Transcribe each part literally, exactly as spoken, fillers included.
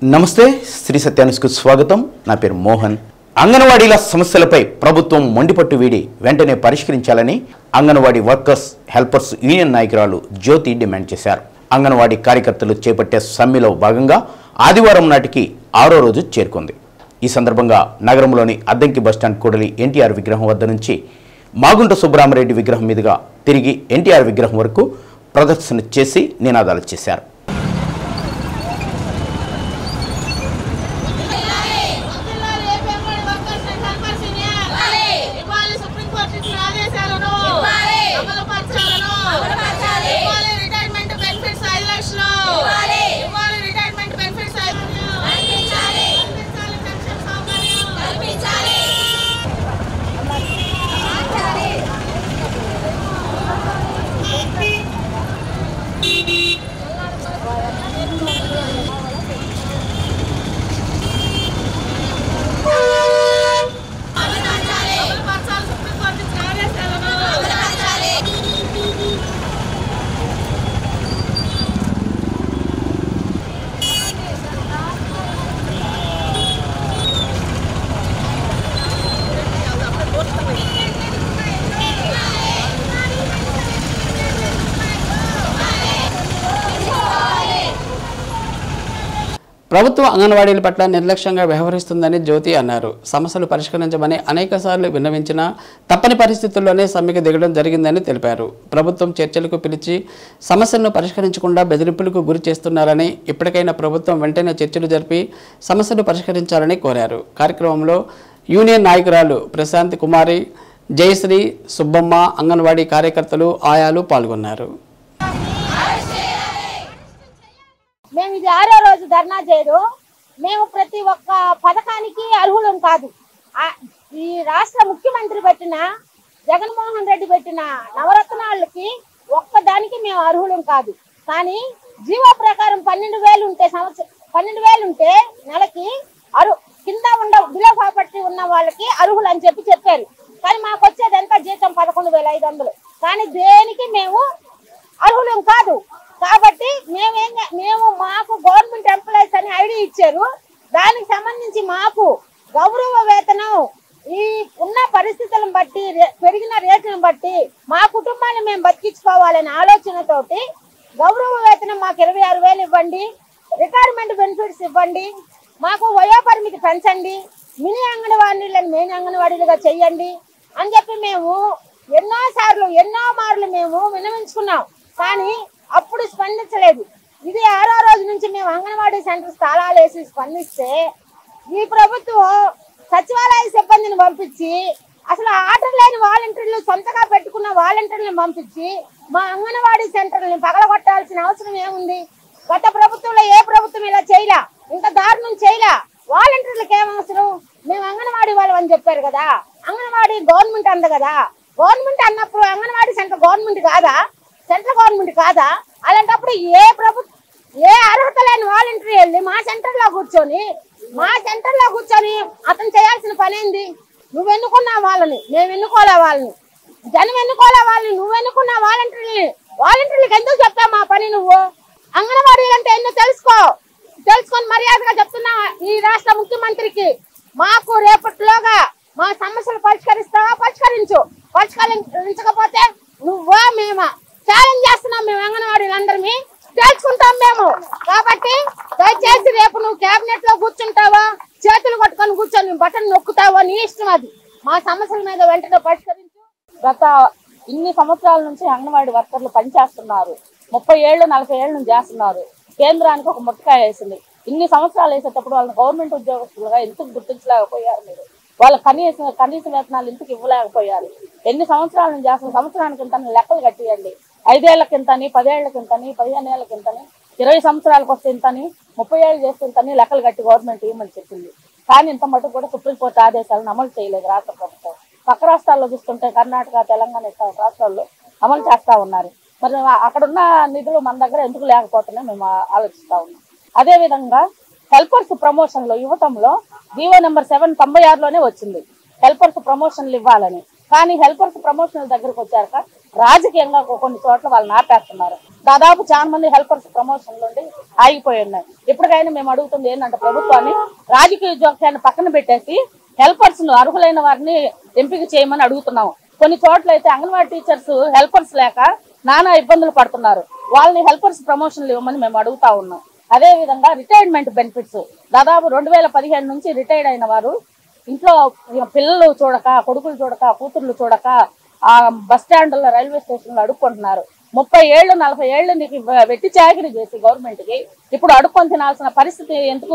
నమస్తే శ్రీ సత్యానుస్కు స్వాగతం. నా పేరు మోహన్. అంగన్వాడీల సమస్యలపై ప్రభుత్వం మొండిపట్టు వీడి వెంటనే పరిష్కరించాలని అంగన్వాడీ వర్కర్స్ హెల్పర్స్ యూనియన్ నాయకురాలు జ్యోతి డిమాండ్ చేశారు. అంగన్వాడీ కార్యకర్తలు చేపట్టే సమ్మెలో భాగంగా ఆదివారం నాటికి ఆరో రోజు చేరుకుంది. ఈ సందర్భంగా నగరంలోని అద్దంకి బస్టాండ్ కూడలి ఎన్టీఆర్ విగ్రహం వద్ద నుంచి మాగుంట సుబ్బరామరెడ్డి విగ్రహం మీదుగా తిరిగి ఎన్టీఆర్ విగ్రహం వరకు ప్రదర్శన చేసి నినాదాలు చేశారు. ప్రభుత్వం అంగన్వాడీల పట్ల నిర్లక్ష్యంగా వ్యవహరిస్తుందని జ్యోతి అన్నారు. సమస్యలు పరిష్కరించమని అనేక సార్లు విన్నవించినా తప్పని పరిస్థితుల్లోనే సమ్మెకు దిగడం జరిగిందని తెలిపారు. ప్రభుత్వం చర్చలకు పిలిచి సమస్యలను పరిష్కరించకుండా బెదిరింపులకు గురి చేస్తున్నారని, ఇప్పటికైనా ప్రభుత్వం వెంటనే చర్చలు జరిపి సమస్యలు పరిష్కరించాలని కోరారు. కార్యక్రమంలో యూనియన్ నాయకురాలు ప్రశాంత్ కుమారి, జయశ్రీ, సుబ్బమ్మ, అంగన్వాడీ కార్యకర్తలు, ఆయాలు పాల్గొన్నారు. మేము ఇది ఆరో రోజు ధర్నా చేయడం. మేము ప్రతి ఒక్క పథకానికి అర్హులం కాదు. ఈ రాష్ట్ర ముఖ్యమంత్రి పెట్టిన జగన్మోహన్ రెడ్డి పెట్టిన నవరత్నాలకి ఒక్కదానికి మేము అర్హులం కాదు. కానీ జీవో ప్రకారం పన్నెండు వేలు ఉంటే సంవత్సరం పన్నెండు వేలు ఉంటే నెలకి అరు కింద ఉండ బిలో ప్రాపర్టీ ఉన్న వాళ్ళకి అర్హులు అని చెప్పి చెప్పారు. కానీ మాకు వచ్చేది ఎంత జీతం పదకొండు వేల ఐదు వందలు కానీ దేనికి మేము అర్హులం కాదు. కాబట్టి మేమేం మేము మాకు గవర్నమెంట్ ఎంప్లాయీస్ అని ఐడి ఇచ్చారు. దానికి సంబంధించి మాకు గౌరవ వేతనం ఈ ఉన్న పరిస్థితులను బట్టి పెరిగిన రేట్లను బట్టి మా కుటుంబాన్ని మేము బతికించుకోవాలనే ఆలోచనతోటి గౌరవ వేతనం మాకు ఇరవై ఆరు వేలు ఇవ్వండి, రిటైర్మెంట్ బెనిఫిట్స్ ఇవ్వండి, మాకు వయోపరిమితి పెంచండి, మినీ అంగన్వాడీలను మెయిన్ అంగన్వాడీలుగా చెయ్యండి అని చెప్పి మేము ఎన్నో సార్లు ఎన్నో మార్లు మేము విన్నవించుకున్నాం. కానీ అప్పుడు స్పందించలేదు. ఇది ఆరో రోజు నుంచి మేము అంగన్వాడీ సెంటర్ స్థలాలు వేసి స్పందిస్తే ఈ ప్రభుత్వం సచివాలయ సిబ్బందిని పంపించి అసలు ఆర్డర్ లేని వాలంటీర్లు సొంతగా పెట్టుకున్న వాలంటీర్లను పంపించి మా అంగన్వాడీ సెంటర్ని పగలగొట్టాల్సిన అవసరం ఏముంది? గత ప్రభుత్వంలో ఏ ప్రభుత్వం ఇలా చేయలా, ఇంత దారుణం చేయలా. వాలంటీర్లకు ఏమవసరం? మేము అంగన్వాడీ వాళ్ళం అని చెప్పారు కదా. అంగన్వాడీ గవర్నమెంట్ అంది కదా. గవర్నమెంట్ అన్నప్పుడు అంగన్వాడీ సెంటర్ గవర్నమెంట్ కాదా? సెంట్రల్ గవర్నమెంట్ కాదా? అలాంటప్పుడు ఏ ప్రభుత్వం ఏ అర్హత లేని వాలంటీర్ వెళ్ళి మా సెంటర్ లో కూర్చొని మా సెంటర్ లో కూర్చొని అతను చేయాల్సిన పని ఏంది? నువ్వు ఎన్నుకున్నా వాళ్ళని, మేము ఎన్నుకోలే వాళ్ళని, జనం ఎన్నుకోలే వాళ్ళని, నువ్వు ఎన్నుకున్న వాలంటీర్ని వాలంటీర్లకు ఎందుకు చెప్తావు మా పని? నువ్వు అంగన్వాడీలు అంటే ఎన్నో తెలుసుకో తెలుసుకొని మర్యాదగా చెప్తున్నా ఈ రాష్ట్ర ముఖ్యమంత్రికి. మాకు రేపటిలోగా మా సమస్యలు పరిష్కరిస్తావా? పరిష్కరించు. పరిష్కరించకపోతే నువ్వా మేమా ఛాలెంజ్ చేస్తున్నాం. మేము అంగన్వాడీలు అందరినీ తెలుసుకుంటాం మేము. కాబట్టి దయచేసి రేపు నువ్వు కేబినెట్ లో కూర్చుంటావా, చేతులు పట్టుకొని కూర్చొని బటన్ నొక్కుతావా, నీ ఇష్టం. అది మా సమస్యల మీద వెంటనే పరిష్కరించు. గత ఇన్ని సంవత్సరాల నుంచి అంగన్వాడీ వర్కర్లు పనిచేస్తున్నారు. ముప్పై ఏళ్ళు నలభై ఏళ్ళు నుంచి చేస్తున్నారు. కేంద్రానికి ఒక ముట్టకాయ వేసింది. ఇన్ని సంవత్సరాలు వేసేటప్పుడు వాళ్ళని గవర్నమెంట్ ఉద్యోగస్తులుగా ఎందుకు గుర్తించలేకపోయారు? మీరు వాళ్ళ కనీస కనీస వేతనాలు ఎందుకు ఇవ్వలేకపోయారు? ఎన్ని సంవత్సరాల నుంచి చేస్తున్న సంవత్సరానికి ఇంత లెక్కలు కట్టియండి. ఐదేళ్ల కింతని, పదేళ్ల కింతని, పదిహేను ఏళ్ల కింతని, ఇరవై సంవత్సరాలకు వస్తే ఇంతని, ముప్పై ఏళ్ళు చేస్తే ఇంతని లెక్కలు కట్టి గవర్నమెంట్ ఇవ్వమని చెప్పింది. కానీ ఇంత మటుకు కూడా సుప్రీంకోర్టు ఆదేశాలను అమలు చేయలేదు రాష్ట్ర ప్రభుత్వం. పక్క రాష్ట్రాల్లో చూస్తుంటే కర్ణాటక, తెలంగాణ ఇతర రాష్ట్రాల్లో అమలు చేస్తా ఉన్నారు. మరి అక్కడున్న నిధులు మన దగ్గర ఎందుకు లేకపోతున్నాయి మేము ఆలోచిస్తా ఉన్నాం. అదేవిధంగా హెల్పర్స్ ప్రమోషన్లో యువతంలో జీవో నెంబర్ సెవెన్ తొంభై ఆరులోనే వచ్చింది హెల్పర్స్ ప్రమోషన్లు ఇవ్వాలని. కానీ హెల్పర్స్ ప్రమోషన్ల దగ్గరకు వచ్చాక రాజకీయంగా కొన్ని చోట్ల వాళ్ళని ఆపేస్తున్నారు. దాదాపు చాలా మంది హెల్పర్స్ ప్రమోషన్లు ఉండి ఆగిపోయి ఉన్నాయి. ఇప్పటికైనా మేము అడుగుతుంది ఏంటంటే ప్రభుత్వాన్ని రాజకీయ జోక్యాన్ని పక్కన పెట్టేసి హెల్పర్స్ ను అర్హులైన వారిని ఎంపిక చేయమని అడుగుతున్నాము. కొన్ని చోట్ల అయితే అంగన్వాడీ టీచర్స్ హెల్పర్స్ లేక నానా ఇబ్బందులు పడుతున్నారు. వాళ్ళని హెల్పర్స్ ప్రమోషన్లు ఇవ్వమని మేము అడుగుతా ఉన్నాం. అదే విధంగా రిటైర్మెంట్ బెనిఫిట్స్ దాదాపు రెండు వేల పదిహేను నుంచి రిటైర్డ్ అయిన వారు ఇంట్లో పిల్లలు చూడక, కొడుకులు చూడక, కూతుర్లు చూడక ఆ బస్ స్టాండ్లో, రైల్వే స్టేషన్ లో అడుక్కుంటున్నారు. ముప్పై ఏళ్ళు నలభై ఏళ్ళు నీకు వెట్టి చాకరీ చేసి గవర్నమెంట్ కి ఇప్పుడు అడుక్కొని తినాల్సిన పరిస్థితి ఎందుకు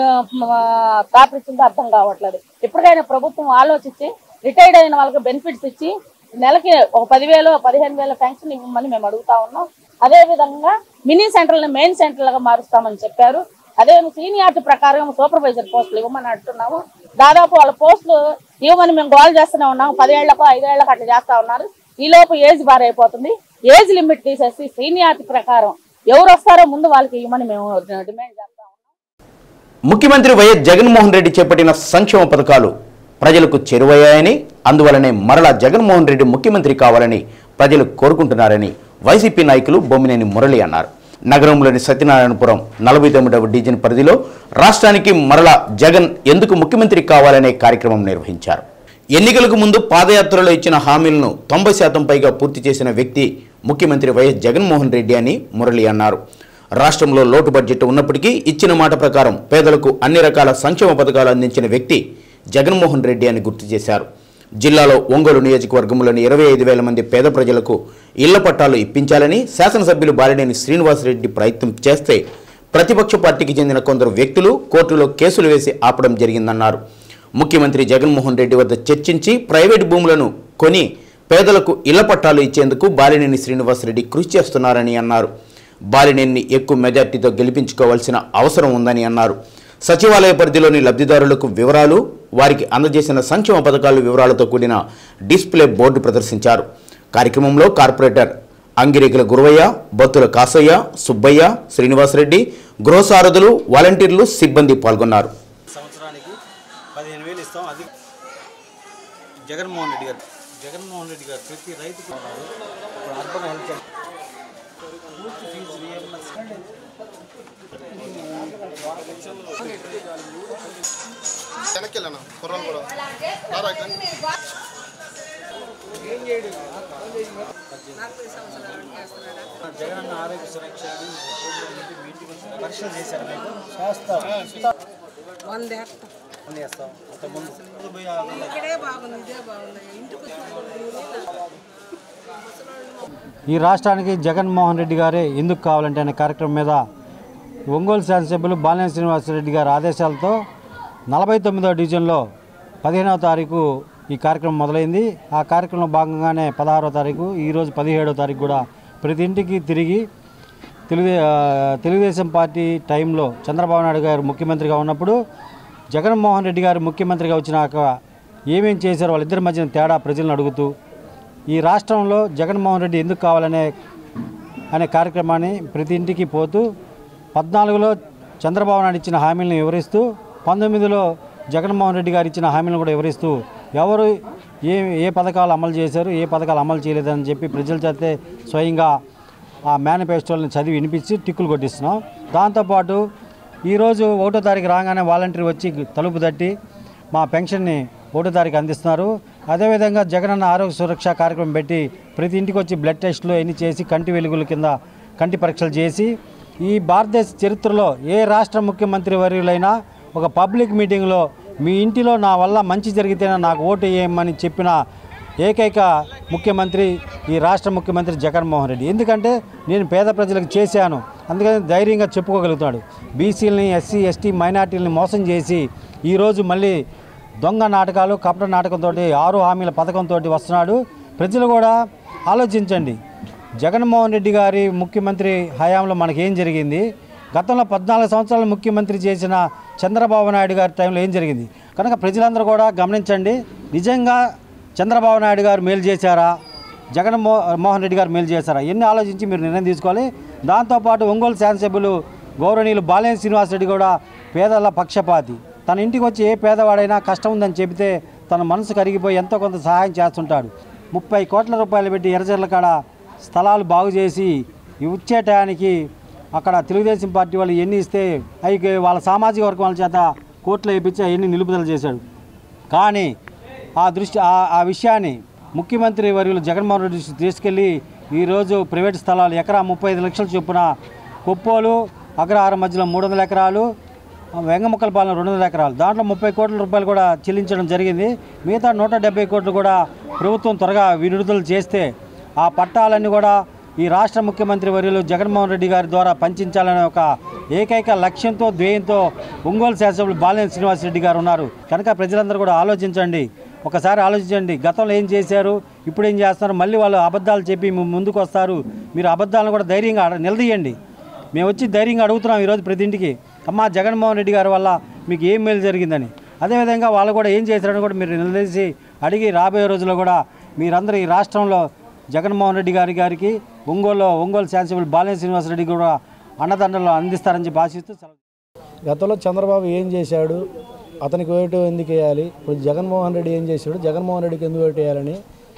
తాపించిందో అర్థం కావట్లేదు. ఇప్పటికైనా ప్రభుత్వం ఆలోచించి రిటైర్డ్ అయిన వాళ్ళకి బెనిఫిట్స్ ఇచ్చి నెలకి ఒక పదివేలు పదిహేను వేల పెన్షన్ ఇవ్వమని మేము అడుగుతా ఉన్నాం. అదే విధంగా మినీ సెంటర్లను మెయిన్ సెంటర్లుగా మారుస్తామని చెప్పారు. అదే సీనియారిటీ ప్రకారం సూపర్వైజర్ పోస్టులు ఇవ్వమని అంటున్నాము. దాదాపు వాళ్ళ పోస్టులు ఇవ్వమని మేము గోల్ చేస్తూనే ఉన్నాము. పదేళ్లకు ఐదేళ్లకు అట్లా చేస్తా ఉన్నారు. ఈ లోపు ఏజ్ బార్ అయిపోతుంది. ఏజ్ లిమిట్ తీసేసి సీనియారిటీ ప్రకారం ఎవరు వస్తారో ముందు వాళ్ళకి ఇవ్వమని మేము డిమాండ్ చేస్తా ఉన్నాం. ముఖ్యమంత్రి వైఎస్ జగన్మోహన్ రెడ్డి చేపట్టిన సంక్షేమ పథకాలు ప్రజలకు చేరువయ్యాయని, అందువలనే మరలా జగన్మోహన్ రెడ్డి ముఖ్యమంత్రి కావాలని ప్రజలు కోరుకుంటున్నారని వైసీపీ నాయకులు బొమ్మినేని మురళి అన్నారు. నగరంలోని సత్యనారాయణపురం నలభై తొమ్మిదవ డివిజన్ పరిధిలో రాష్ట్రానికి మరలా జగన్ ఎందుకు ముఖ్యమంత్రి కావాలనే కార్యక్రమం నిర్వహించారు. ఎన్నికలకు ముందు పాదయాత్రలో ఇచ్చిన హామీలను తొంభై శాతం పైగా పూర్తి చేసిన వ్యక్తి ముఖ్యమంత్రి వైఎస్ జగన్మోహన్ రెడ్డి అని మురళి అన్నారు. రాష్ట్రంలో లోటు బడ్జెట్ ఉన్నప్పటికీ ఇచ్చిన మాట ప్రకారం పేదలకు అన్ని రకాల సంక్షేమ పథకాలు అందించిన వ్యక్తి జగన్మోహన్ రెడ్డి అని గుర్తు చేశారు. జిల్లాలో ఒంగోలు నియోజకవర్గంలోని ఇరవై ఐదు వేల మంది పేద ప్రజలకు ఇళ్ల పట్టాలు ఇప్పించాలని శాసనసభ్యులు బాలినేని శ్రీనివాసరెడ్డి ప్రయత్నం చేస్తే ప్రతిపక్ష పార్టీకి చెందిన కొందరు వ్యక్తులు కోర్టులో కేసులు వేసి ఆపడం జరిగిందన్నారు. ముఖ్యమంత్రి జగన్మోహన్ రెడ్డి వద్ద చర్చించి ప్రైవేటు భూములను కొని పేదలకు ఇళ్ల పట్టాలు ఇచ్చేందుకు బాలినేని శ్రీనివాసరెడ్డి కృషి చేస్తున్నారని అన్నారు. బాలినేని ఎక్కువ మెజార్టీతో గెలిపించుకోవాల్సిన అవసరం ఉందని అన్నారు. సచివాలయ పరిధిలోని లబ్ధిదారులకు వివరాలు, వారికి అందజేసిన సంక్షేమ పథకాల వివరాలతో కూడిన డిస్ప్లే బోర్డు ప్రదర్శించారు. కార్యక్రమంలో కార్పొరేటర్ అంగిరేకుల గురవయ్య, బత్తుల కాసయ్య, సుబ్బయ్య, శ్రీనివాసరెడ్డి, గృహసారథులు, వాలంటీర్లు, సిబ్బంది పాల్గొన్నారు. సంవత్సరానికి పదిహేను వేలు ఇస్తాం. అది జగన్మోహన్ రెడ్డి గారు జగన్మోహన్ రెడ్డి గారు ప్రతి రైతుకు ఇప్పుడు అర్బన్ హెల్త్ పూర్తి ఫీజు రియంబర్స్మెంట్ వెనక్కిళ్ళనా కుర్రలు కూడా జగనన్న ఆరోగ్య సురక్ష పరీక్షలు చేశారు. మీకు చేస్తాం అంతకుముందు ఈ రాష్ట్రానికి జగన్మోహన్ రెడ్డి గారే ఎందుకు కావాలంటే అనే కార్యక్రమం మీద ఒంగోలు శాసనసభ్యులు బాలినేని శ్రీనివాసరెడ్డి గారి ఆదేశాలతో నలభై తొమ్మిదవ డివిజన్లో పదిహేనవ తారీఖు ఈ కార్యక్రమం మొదలైంది. ఆ కార్యక్రమంలో భాగంగానే పదహారవ తారీఖు ఈరోజు పదిహేడవ తారీఖు కూడా ప్రతి ఇంటికి తిరిగి తెలుగు తెలుగుదేశం పార్టీ టైంలో చంద్రబాబు నాయుడు గారు ముఖ్యమంత్రిగా ఉన్నప్పుడు జగన్మోహన్ రెడ్డి గారు ముఖ్యమంత్రిగా వచ్చినాక ఏమేం చేశారో వాళ్ళిద్దరి మధ్యన తేడా ప్రజలను అడుగుతూ ఈ రాష్ట్రంలో జగన్మోహన్ రెడ్డి ఎందుకు కావాలనే అనే కార్యక్రమాన్ని ప్రతి ఇంటికి పోతూ పద్నాలుగులో చంద్రబాబు నాయుడు ఇచ్చిన హామీలను వివరిస్తూ పంతొమ్మిదిలో జగన్మోహన్ రెడ్డి గారు ఇచ్చిన హామీలను కూడా వివరిస్తూ ఎవరు ఏ ఏ పథకాలు అమలు చేశారు, ఏ పథకాలు అమలు చేయలేదని చెప్పి ప్రజల చేతే స్వయంగా ఆ మేనిఫెస్టోలను చదివి వినిపించి టిక్కులు కొట్టిస్తున్నాం. దాంతోపాటు ఈరోజు ఒకటో తారీఖు రాగానే వాలంటీర్ వచ్చి తలుపు తట్టి మా పెన్షన్ని ఒకటో తారీఖు అందిస్తున్నారు. అదేవిధంగా జగనన్న ఆరోగ్య సురక్ష కార్యక్రమం పెట్టి ప్రతి ఇంటికి వచ్చి బ్లడ్ టెస్టులు అన్నీ చేసి కంటి వెలుగుల కింద కంటి పరీక్షలు చేసి ఈ భారతదేశ చరిత్రలో ఏ రాష్ట్ర ముఖ్యమంత్రి వర్యులైనా ఒక పబ్లిక్ మీటింగ్లో మీ ఇంటిలో నా వల్ల మంచి జరిగితేనే నాకు ఓటు వేయమని చెప్పిన ఏకైక ముఖ్యమంత్రి ఈ రాష్ట్ర ముఖ్యమంత్రి జగన్మోహన్ రెడ్డి. ఎందుకంటే నేను పేద ప్రజలకు చేశాను, అందుకని ధైర్యంగా చెప్పుకోగలుగుతాడు. బీసీలని, ఎస్సీ ఎస్టీ మైనార్టీలని మోసం చేసి ఈరోజు మళ్ళీ దొంగ నాటకాలు కపట నాటకంతో ఆరు హామీల పథకంతో వస్తున్నాడు. ప్రజలు కూడా ఆలోచించండి, జగన్మోహన్ రెడ్డి గారి ముఖ్యమంత్రి హయాంలో మనకేం జరిగింది, గతంలో పద్నాలుగు సంవత్సరాలు ముఖ్యమంత్రి చేసిన చంద్రబాబు నాయుడు గారి టైంలో ఏం జరిగింది. కనుక ప్రజలందరూ కూడా గమనించండి, నిజంగా చంద్రబాబు నాయుడు గారు మేలు చేశారా, జగన్మో మోహన్ రెడ్డి గారు మేలు చేశారా, ఎన్ని ఆలోచించి మీరు నిర్ణయం తీసుకోవాలి. దాంతోపాటు ఒంగోలు శాసనసభ్యులు గౌరవనీయులు బాలినేని శ్రీనివాసరెడ్డి కూడా పేదల పక్షపాతి. తన ఇంటికి వచ్చి ఏ పేదవాడైనా కష్టం ఉందని చెబితే తన మనసు కరిగిపోయి ఎంతో కొంత సహాయం చేస్తుంటాడు. ముప్పై కోట్ల రూపాయలు పెట్టి ఎర్రజర్ల కాడ స్థలాలు బాగు చేసి ఇచ్చే టయానికి అక్కడ తెలుగుదేశం పార్టీ వాళ్ళు ఎన్ని ఇస్తే అవి వాళ్ళ సామాజిక వర్గం వాళ్ళ చేత కోర్టులో వేయించి అవన్నీ నిలుపుదల చేశాడు. కానీ ఆ దృష్టి ఆ విషయాన్ని ముఖ్యమంత్రి వర్యులు జగన్మోహన్ రెడ్డి తీసుకెళ్ళి ఈరోజు ప్రైవేటు స్థలాలు ఎకరా ముప్పై ఐదు లక్షల చొప్పున కొప్పోలు అగ్రహారం మధ్యలో మూడు వందల ఎకరాలు వెంగముక్కలపాలెం రెండు వందల ఎకరాలు దాంట్లో ముప్పై కోట్ల రూపాయలు కూడా చెల్లించడం జరిగింది. మిగతా నూట డెబ్బై కోట్లు కూడా ప్రభుత్వం త్వరగా విడుదల చేస్తే ఆ పట్టాలన్నీ కూడా ఈ రాష్ట్ర ముఖ్యమంత్రి వర్యులు జగన్మోహన్ రెడ్డి గారి ద్వారా పంచించాలనే ఒక ఏకైక లక్ష్యంతో ధ్యేయంతో ఒంగోలు శాసనసభ్యులు బాలినేని శ్రీనివాసరెడ్డి గారు ఉన్నారు. కనుక ప్రజలందరూ కూడా ఆలోచించండి, ఒకసారి ఆలోచించండి. గతంలో ఏం చేశారు, ఇప్పుడు ఏం చేస్తున్నారు, మళ్ళీ వాళ్ళు అబద్ధాలు చెప్పి ముందుకు వస్తారు. మీరు అబద్ధాలను కూడా ధైర్యంగా నిలదీయండి. మేము వచ్చి ధైర్యంగా అడుగుతున్నాం ఈరోజు ప్రతి ఇంటికి, అమ్మ జగన్మోహన్ రెడ్డి గారి వల్ల మీకు ఏం మేలు జరిగిందని. అదేవిధంగా వాళ్ళు కూడా ఏం చేశారని కూడా మీరు నిలదీసి అడిగి రాబోయే రోజుల్లో కూడా మీరందరూ ఈ రాష్ట్రంలో జగన్మోహన్ రెడ్డి గారి గారికి ఒంగోలులో ఒంగోలు శాసనసభ్యులు బాలినేని శ్రీనివాసరెడ్డి కూడా అండదండలు అందిస్తారని చెప్పి ఆశిస్తూ గతంలో చంద్రబాబు ఏం చేశాడు, అతనికి ఓటు ఎందుకు వేయాలి, ఇప్పుడు జగన్మోహన్ రెడ్డి ఏం చేశాడు, జగన్మోహన్ రెడ్డికి ఎందుకు ఓటు వేయాలని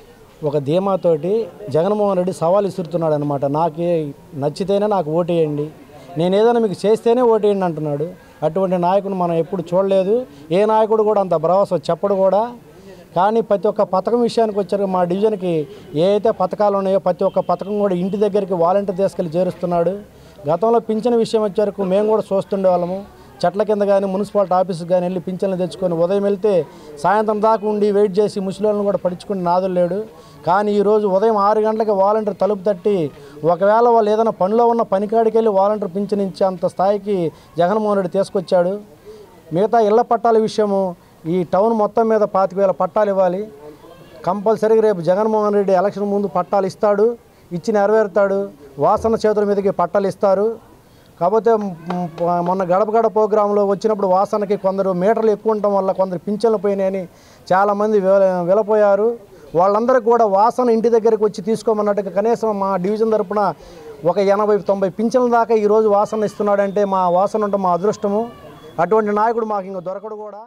ఒక ధీమాతోటి జగన్మోహన్ రెడ్డి సవాల్ ఇస్తున్నాడు అనమాట. నాకు నచ్చితేనే నాకు ఓటు వేయండి, నేను ఏదైనా మీకు చేస్తేనే ఓటు వేయండి అంటున్నాడు. అటువంటి నాయకుడు మనం ఎప్పుడు చూడలేదు. ఏ నాయకుడు కూడా అంత భరోసా చెప్పడు కూడా. కానీ ప్రతి ఒక్క పథకం విషయానికి వచ్చారు మా డివిజన్కి ఏ అయితే పథకాలు ఉన్నాయో ప్రతి ఒక్క పథకం కూడా ఇంటి దగ్గరికి వాలంటీర్ తీసుకెళ్ళి చేరుస్తున్నాడు. గతంలో పింఛన్ విషయం వచ్చేవరకు మేము కూడా చూస్తుండే వాళ్ళము. చెట్ల కింద కానీ మున్సిపాలిటీ ఆఫీస్కి కానీ వెళ్ళి పింఛన్లు తెచ్చుకొని ఉదయం వెళ్తే సాయంత్రం దాకా ఉండి వెయిట్ చేసి ముసలిళ్ళను కూడా పడుచుకుని నాదులు లేడు. కానీ ఈరోజు ఉదయం ఆరు గంటలకి వాలంటీర్ తలుపు తట్టి ఒకవేళ వాళ్ళు ఏదైనా పనిలో ఉన్న పనికాడికి వెళ్ళి వాలంటీర్ పింఛన్ ఇచ్చే అంత స్థాయికి జగన్మోహన్ రెడ్డి తీసుకొచ్చాడు. మిగతా ఇళ్ల పట్టాల విషయము ఈ టౌన్ మొత్తం మీద పాతిక వేల పట్టాలు ఇవ్వాలి. కంపల్సరీగా రేపు జగన్మోహన్ రెడ్డి ఎలక్షన్ ముందు పట్టాలు ఇస్తాడు, ఇచ్చి నెరవేరుతాడు. వాసన చేతుల మీదకి పట్టాలు ఇస్తారు. కాకపోతే మొన్న గడప గడప ప్రోగ్రాంలో వచ్చినప్పుడు వాసనకి కొందరు మీటర్లు ఎక్కువ ఉండటం వల్ల కొందరు పింఛన్లు పోయినాయని చాలామంది వెలపోయారు. వాళ్ళందరికీ కూడా వాసన ఇంటి దగ్గరికి వచ్చి తీసుకోమన్నట్టుగా కనీసం మా డివిజన్ తరపున ఒక ఎనభై తొంభై పింఛన్ల దాకా ఈరోజు వాసన ఇస్తున్నాడంటే మా వాసన ఉంటే మా అదృష్టము. అటువంటి నాయకుడు మాకు ఇంకా దొరకడు కూడా.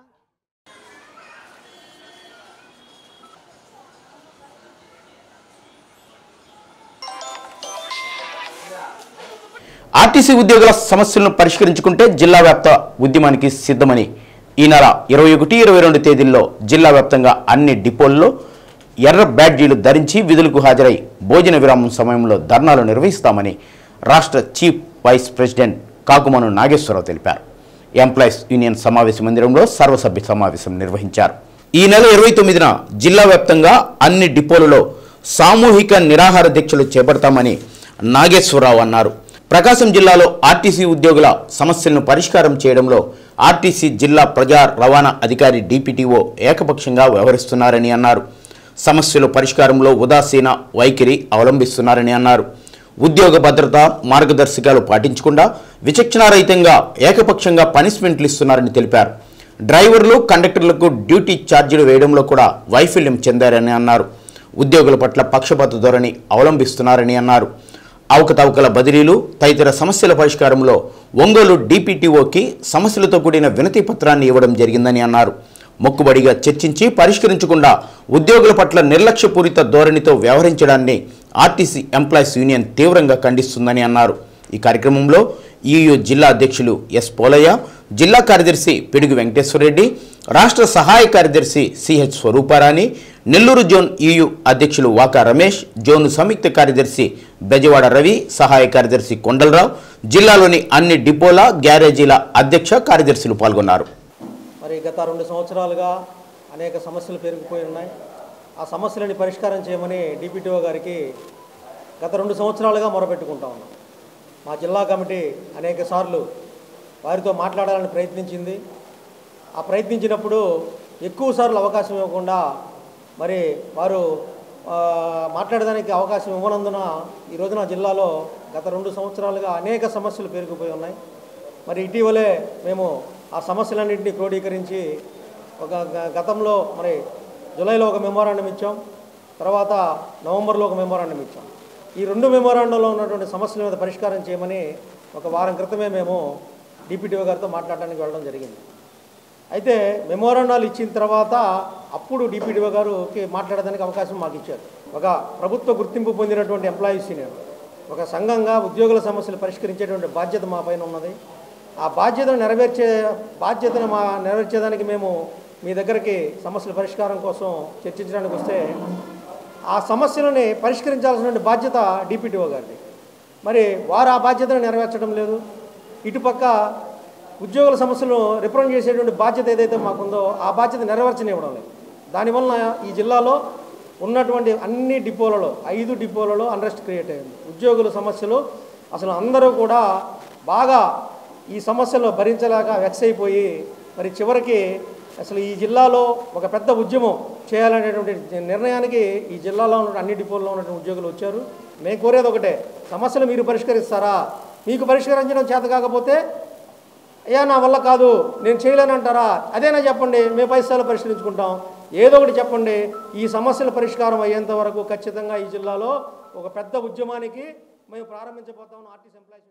ఆర్టీసీ ఉద్యోగుల సమస్యలను పరిష్కరించుకుంటే జిల్లా వ్యాప్త ఉద్యమానికి సిద్ధమని ఈ నెల ఇరవై ఒకటి ఇరవై రెండు తేదీల్లో జిల్లా వ్యాప్తంగా అన్ని డిపోల్లో ఎర్ర బ్యాడ్జీలు ధరించి విధులకు హాజరై భోజన విరామం సమయంలో ధర్నాలు నిర్వహిస్తామని రాష్ట్ర chief vice president Kakumanu Nageswara Rao తెలిపారు. ఎంప్లాయీస్ యూనియన్ సమావేశ మందిరంలో సర్వసభ్య సమావేశం నిర్వహించారు. ఈ నెల ఇరవై తొమ్మిదిన జిల్లా వ్యాప్తంగా అన్ని డిపోలలో సామూహిక నిరాహార దీక్షలు చేపడతామని నాగేశ్వరరావు అన్నారు. ప్రకాశం జిల్లాలో ఆర్టీసీ ఉద్యోగుల సమస్యలను పరిష్కారం చేయడంలో ఆర్టీసీ జిల్లా ప్రజా రవాణా అధికారి డిపిటిఓ ఏకపక్షంగా వ్యవహరిస్తున్నారని అన్నారు. సమస్యల పరిష్కారంలో ఉదాసీన వైఖరి అవలంబిస్తున్నారని అన్నారు. ఉద్యోగ భద్రత మార్గదర్శకాలు పాటించకుండా విచక్షణారహితంగా ఏకపక్షంగా పనిష్మెంట్లు ఇస్తున్నారని తెలిపారు. డ్రైవర్లు కండక్టర్లకు డ్యూటీ ఛార్జీలు వేయడంలో కూడా వైఫల్యం చెందారని అన్నారు. ఉద్యోగుల పట్ల పక్షపాత ధోరణి అవలంబిస్తున్నారని అన్నారు. అవకతవకల బదిలీలు తదితర సమస్యల పరిష్కారంలో ఒంగోలు డిపిటిఓకి సమస్యలతో కూడిన వినతి పత్రాన్ని ఇవ్వడం జరిగిందని అన్నారు. మొక్కుబడిగా చర్చించి పరిష్కరించకుండా ఉద్యోగుల పట్ల నిర్లక్ష్యపూరిత ధోరణితో వ్యవహరించడాన్ని ఆర్టీసీ ఎంప్లాయీస్ యూనియన్ తీవ్రంగా ఖండిస్తుందని అన్నారు. ఈ కార్యక్రమంలో ఈయూ జిల్లా అధ్యక్షులు ఎస్ పోలయ్య, జిల్లా కార్యదర్శి పిడుగు వెంకటేశ్వరరెడ్డి, రాష్ట్ర సహాయ కార్యదర్శి CH Swarupa Rani, Nellore zone EU అధ్యక్షులు వాకా రమేష్, జోన్ సంయుక్త కార్యదర్శి బెజవాడ రవి, సహాయ కార్యదర్శి కొండలరావు, జిల్లాలోని అన్ని డిపోల గ్యారేజీల అధ్యక్ష కార్యదర్శులు పాల్గొన్నారు. మరి గత రెండు సంవత్సరాలుగా అనేక సమస్యలు పెరిగిపోయి ఉన్నాయి. ఆ సమస్యలని పరిష్కారం చేయమని డిపిటిఓ గారికి గత రెండు సంవత్సరాలుగా మొరపెట్టుకుంటా ఉన్నాం. మా జిల్లా కమిటీ అనేక సార్లు వారితో మాట్లాడాలని ప్రయత్నించింది. ఆ ప్రయత్నించినప్పుడు ఎక్కువ సార్లు అవకాశం ఇవ్వకుండా మరి వారు మాట్లాడడానికి అవకాశం ఇవ్వనందున ఈ రోజున జిల్లాలో గత రెండు సంవత్సరాలుగా అనేక సమస్యలు పెరిగిపోయి ఉన్నాయి. మరి ఇటీవలే మేము ఆ సమస్యలన్నింటినీ క్రోడీకరించి ఒక గతంలో మరి జూలైలో ఒక మెమోరాండం ఇచ్చాం, తర్వాత నవంబర్లో ఒక మెమోరాండం ఇచ్చాం. ఈ రెండు మెమోరాండంలో ఉన్నటువంటి సమస్యల మీద పరిష్కారం చేయమని ఒక వారం క్రితమే మేము డిపిటిఓ గారితో మాట్లాడడానికి వెళ్ళడం జరిగింది. అయితే మెమోరాండాలు ఇచ్చిన తర్వాత అప్పుడు డిపిడిఓ గారుకి మాట్లాడడానికి అవకాశం మాకు ఇచ్చారు. ఒక ప్రభుత్వ గుర్తింపు పొందినటువంటి ఎంప్లాయీస్ నేను ఒక సంఘంగా ఉద్యోగుల సమస్యలు పరిష్కరించేటువంటి బాధ్యత మా పైన ఉన్నది. ఆ బాధ్యతను నెరవేర్చే బాధ్యతను మా నెరవేర్చేదానికి మేము మీ దగ్గరికి సమస్యల పరిష్కారం కోసం చర్చించడానికి వస్తే ఆ సమస్యలని పరిష్కరించాల్సిన బాధ్యత డిపిడిఓ గారిది. మరి వారు ఆ బాధ్యతను నెరవేర్చడం లేదు. ఇటుపక్క ఉద్యోగుల సమస్యలను రిప్రజెంట్ చేసేటువంటి బాధ్యత ఏదైతే మాకుందో ఆ బాధ్యత నెరవేర్చనివ్వడం లేదు. దానివల్ల ఈ జిల్లాలో ఉన్నటువంటి అన్ని డిపోలలో ఐదు డిపోలలో అన్రెస్ట్ క్రియేట్ అయింది. ఉద్యోగుల సమస్యలు అసలు అందరూ కూడా బాగా ఈ సమస్యలు భరించలేక వెక్స్ అయిపోయి మరి చివరికి అసలు ఈ జిల్లాలో ఒక పెద్ద ఉద్యమం చేయాలనేటువంటి నిర్ణయానికి ఈ జిల్లాలో ఉన్న అన్ని డిపోల్లో ఉన్నటువంటి ఉద్యోగులు వచ్చారు. మేము కోరేది ఒకటే, సమస్యలు మీరు పరిష్కరిస్తారా? మీకు పరిష్కరించడం చేత కాకపోతే అయ్యా నా వల్ల కాదు నేను చేయలేను అంటారా? అదేనా చెప్పండి, మేము పైసలు పరిష్కరించుకుంటాం. ఏదో ఒకటి చెప్పండి. ఈ సమస్యల పరిష్కారం అయ్యేంత వరకు ఖచ్చితంగా ఈ జిల్లాలో ఒక పెద్ద ఉద్యమానికి మేము ప్రారంభించబోతాం. ఆర్టీసీ ఎంప్లాయీస్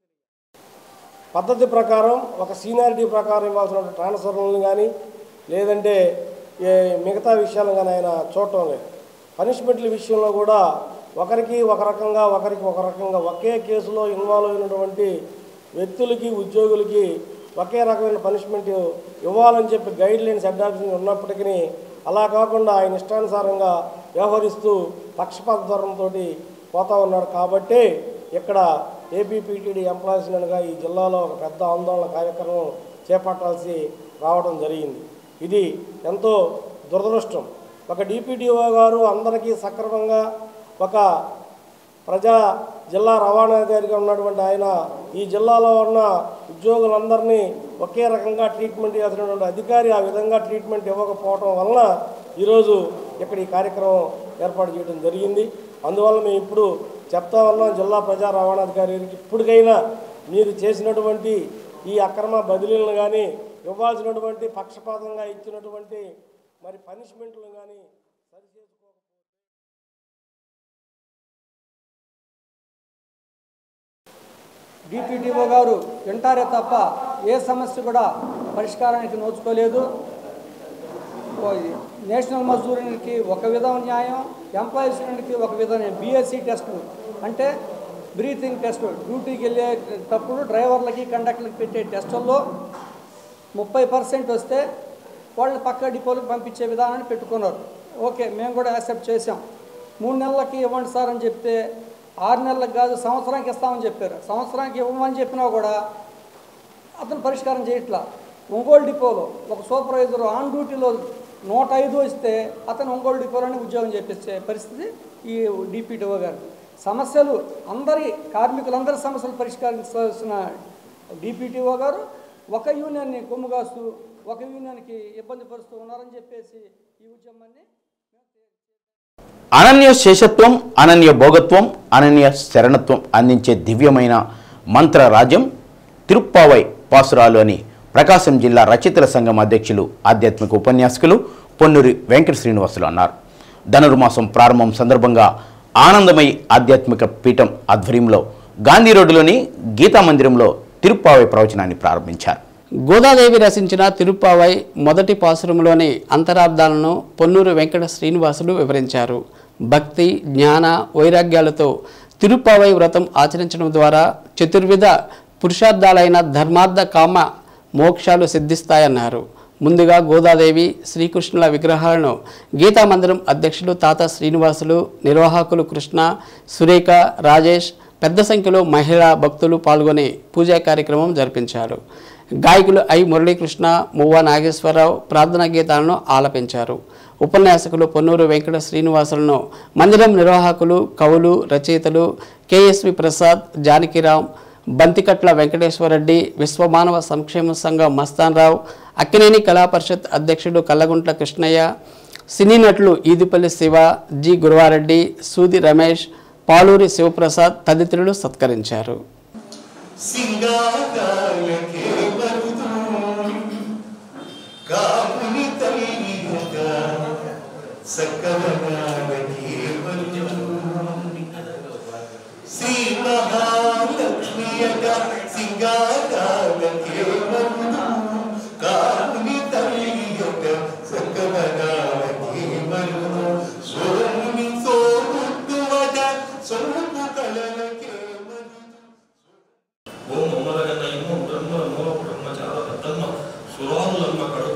పద్ధతి ప్రకారం ఒక సీనియారిటీ ప్రకారం ఇవ్వాల్సిన ట్రాన్స్ఫర్లను కానీ లేదంటే మిగతా విషయాలను కానీ ఆయన చూడటం లేదు. పనిష్మెంట్ల విషయంలో కూడా ఒకరికి ఒక రకంగా ఒకరికి ఒక రకంగా ఒకే కేసులో ఇన్వాల్వ్ అయినటువంటి వ్యక్తులకి ఉద్యోగులకి ఒకే రకమైన పనిష్మెంట్ ఇవ్వాలని చెప్పి గైడ్ లైన్స్ అడాప్షన్ ఉన్నప్పటికీ అలా కాకుండా ఆయన ఇష్టానుసారంగా వ్యవహరిస్తూ పక్షపాత ధోరణితో పోతూ ఉన్నాడు. కాబట్టి ఇక్కడ ఏపీపీటీడీ ఎంప్లాయీస్ అనగా ఈ జిల్లాలో ఒక పెద్ద ఆందోళన కార్యక్రమం చేపట్టాల్సి రావడం జరిగింది. ఇది ఎంతో దురదృష్టం. ఒక డిపిడిఓ గారు అందరికీ సక్రమంగా ఒక ప్రజా జిల్లా రవాణా అధికారిగా ఉన్నటువంటి ఆయన ఈ జిల్లాలో ఉన్న ఉద్యోగులందరినీ ఒకే రకంగా ట్రీట్మెంట్ చేసినటువంటి అధికారి ఆ విధంగా ట్రీట్మెంట్ ఇవ్వకపోవడం వలన ఈరోజు ఇక్కడ ఈ కార్యక్రమం ఏర్పాటు చేయడం జరిగింది. అందువల్ల మేము ఇప్పుడు చెప్తా ఉన్నాం, జిల్లా ప్రజా రవాణాధికారి గారికి ఇప్పటికైనా మీరు చేసినటువంటి ఈ అక్రమ బదిలీలను కానీ ఇవ్వాల్సినటువంటి పక్షపాతంగా ఇచ్చినటువంటి మరి పనిష్మెంట్లు కానీ సరిచేసుకోకపోతే డిపిడిఓ గారు వింటారే తప్ప ఏ సమస్య కూడా పరిష్కారానికి నోచుకోలేదు. నేషనల్ మజ్దూరికి ఒక విధం న్యాయం, ఎంప్లాయీస్ యూనియన్కి ఒక విధం బీఎస్సీ టెస్ట్ అంటే బ్రీతింగ్ టెస్ట్, డ్యూటీకి వెళ్ళేటప్పుడు డ్రైవర్లకి కండక్టర్లకి పెట్టే టెస్టుల్లో ముప్పై పర్సెంట్ వస్తే వాళ్ళని పక్క డిపోలకు పంపించే విధానాన్ని పెట్టుకున్నారు. ఓకే, మేము కూడా యాక్సెప్ట్ చేసాం. మూడు నెలలకి ఇవ్వండి సార్ అని చెప్తే ఆరు నెలలకు కాదు సంవత్సరానికి ఇస్తామని చెప్పారు. సంవత్సరానికి ఇవ్వమని చెప్పినా కూడా అతను పరిష్కారం చేయట్లా. ఒంగోలు డిపోలో ఒక సూపర్వైజర్ ఆన్ డ్యూటీలో నూట ఐదు వస్తే అతను ఒంగోలు డిపోలోనే ఉద్యోగం చేపించే పరిస్థితి ఈ డిపిడిఓ గారు. సమస్యలు అందరి కార్మికులందరి సమస్యలు పరిష్కరించాల్సిన డిపిడిఓ గారు ఒక యూనియన్ని కొమ్ముగాస్తూ ఒక యూనియన్కి ఇబ్బంది పరుస్తూ ఉన్నారని చెప్పేసి ఈ ఉద్యమాన్ని అనన్య శేషత్వం, అనన్య భోగత్వం, అనన్య శరణత్వం అందించే దివ్యమైన మంత్రరాజ్యం తిరుప్పావై పాసురాలు అని ప్రకాశం జిల్లా రచయితల సంఘం అధ్యక్షులు ఆధ్యాత్మిక ఉపన్యాసకులు పొన్నూరి వెంకట శ్రీనివాసులు అన్నారు. ధనుర్మాసం ప్రారంభం సందర్భంగా ఆనందమయి ఆధ్యాత్మిక పీఠం ఆధ్వర్యంలో గాంధీ రోడ్డులోని గీతా మందిరంలో తిరుప్పావై ప్రవచనాన్ని ప్రారంభించారు. గోదాదేవి రచించిన తిరుప్పావై మొదటి పాసురంలోని అంతరార్థాలను పొన్నూరు వెంకట శ్రీనివాసులు వివరించారు. భక్తి, జ్ఞాన, వైరాగ్యాలతో తిరుప్పావై వ్రతం ఆచరించడం ద్వారా చతుర్విధ పురుషార్థాలైన ధర్మార్థ, కామ, మోక్షాలు సిద్ధిస్తాయన్నారు. ముందుగా గోదాదేవి, శ్రీకృష్ణుల విగ్రహాలను గీతా మందిరం అధ్యక్షులు తాత శ్రీనివాసులు, నిర్వాహకులు కృష్ణ, సురేఖ, రాజేష్, పెద్ద సంఖ్యలో మహిళా భక్తులు పాల్గొని పూజా కార్యక్రమం జరిపించారు. గాయకులు ఐ మురళీకృష్ణ, మువ్వ నాగేశ్వరరావు ప్రార్థనా గీతాలను ఆలపించారు. ఉపన్యాసకులు పొన్నూరు వెంకట శ్రీనివాసులను మందిరం నిర్వాహకులు, కవులు, రచయితలు కెఎస్వి ప్రసాద్, జానకిరామ్, బంతికట్ల వెంకటేశ్వరరెడ్డి, విశ్వమానవ సంక్షేమ సంఘం మస్తాన్రావు, అక్కినేని కళా పరిషత్ అధ్యక్షుడు కల్లగుంట్ల కృష్ణయ్య, సినీ నటులు ఈదిపల్లి శివ, జి గురువారెడ్డి, సూది రమేష్, పాలూరి శివప్రసాద్ తదితరులు సత్కరించారు. శ్రీ మహాలక్ష్మి సింగారాల కాపుని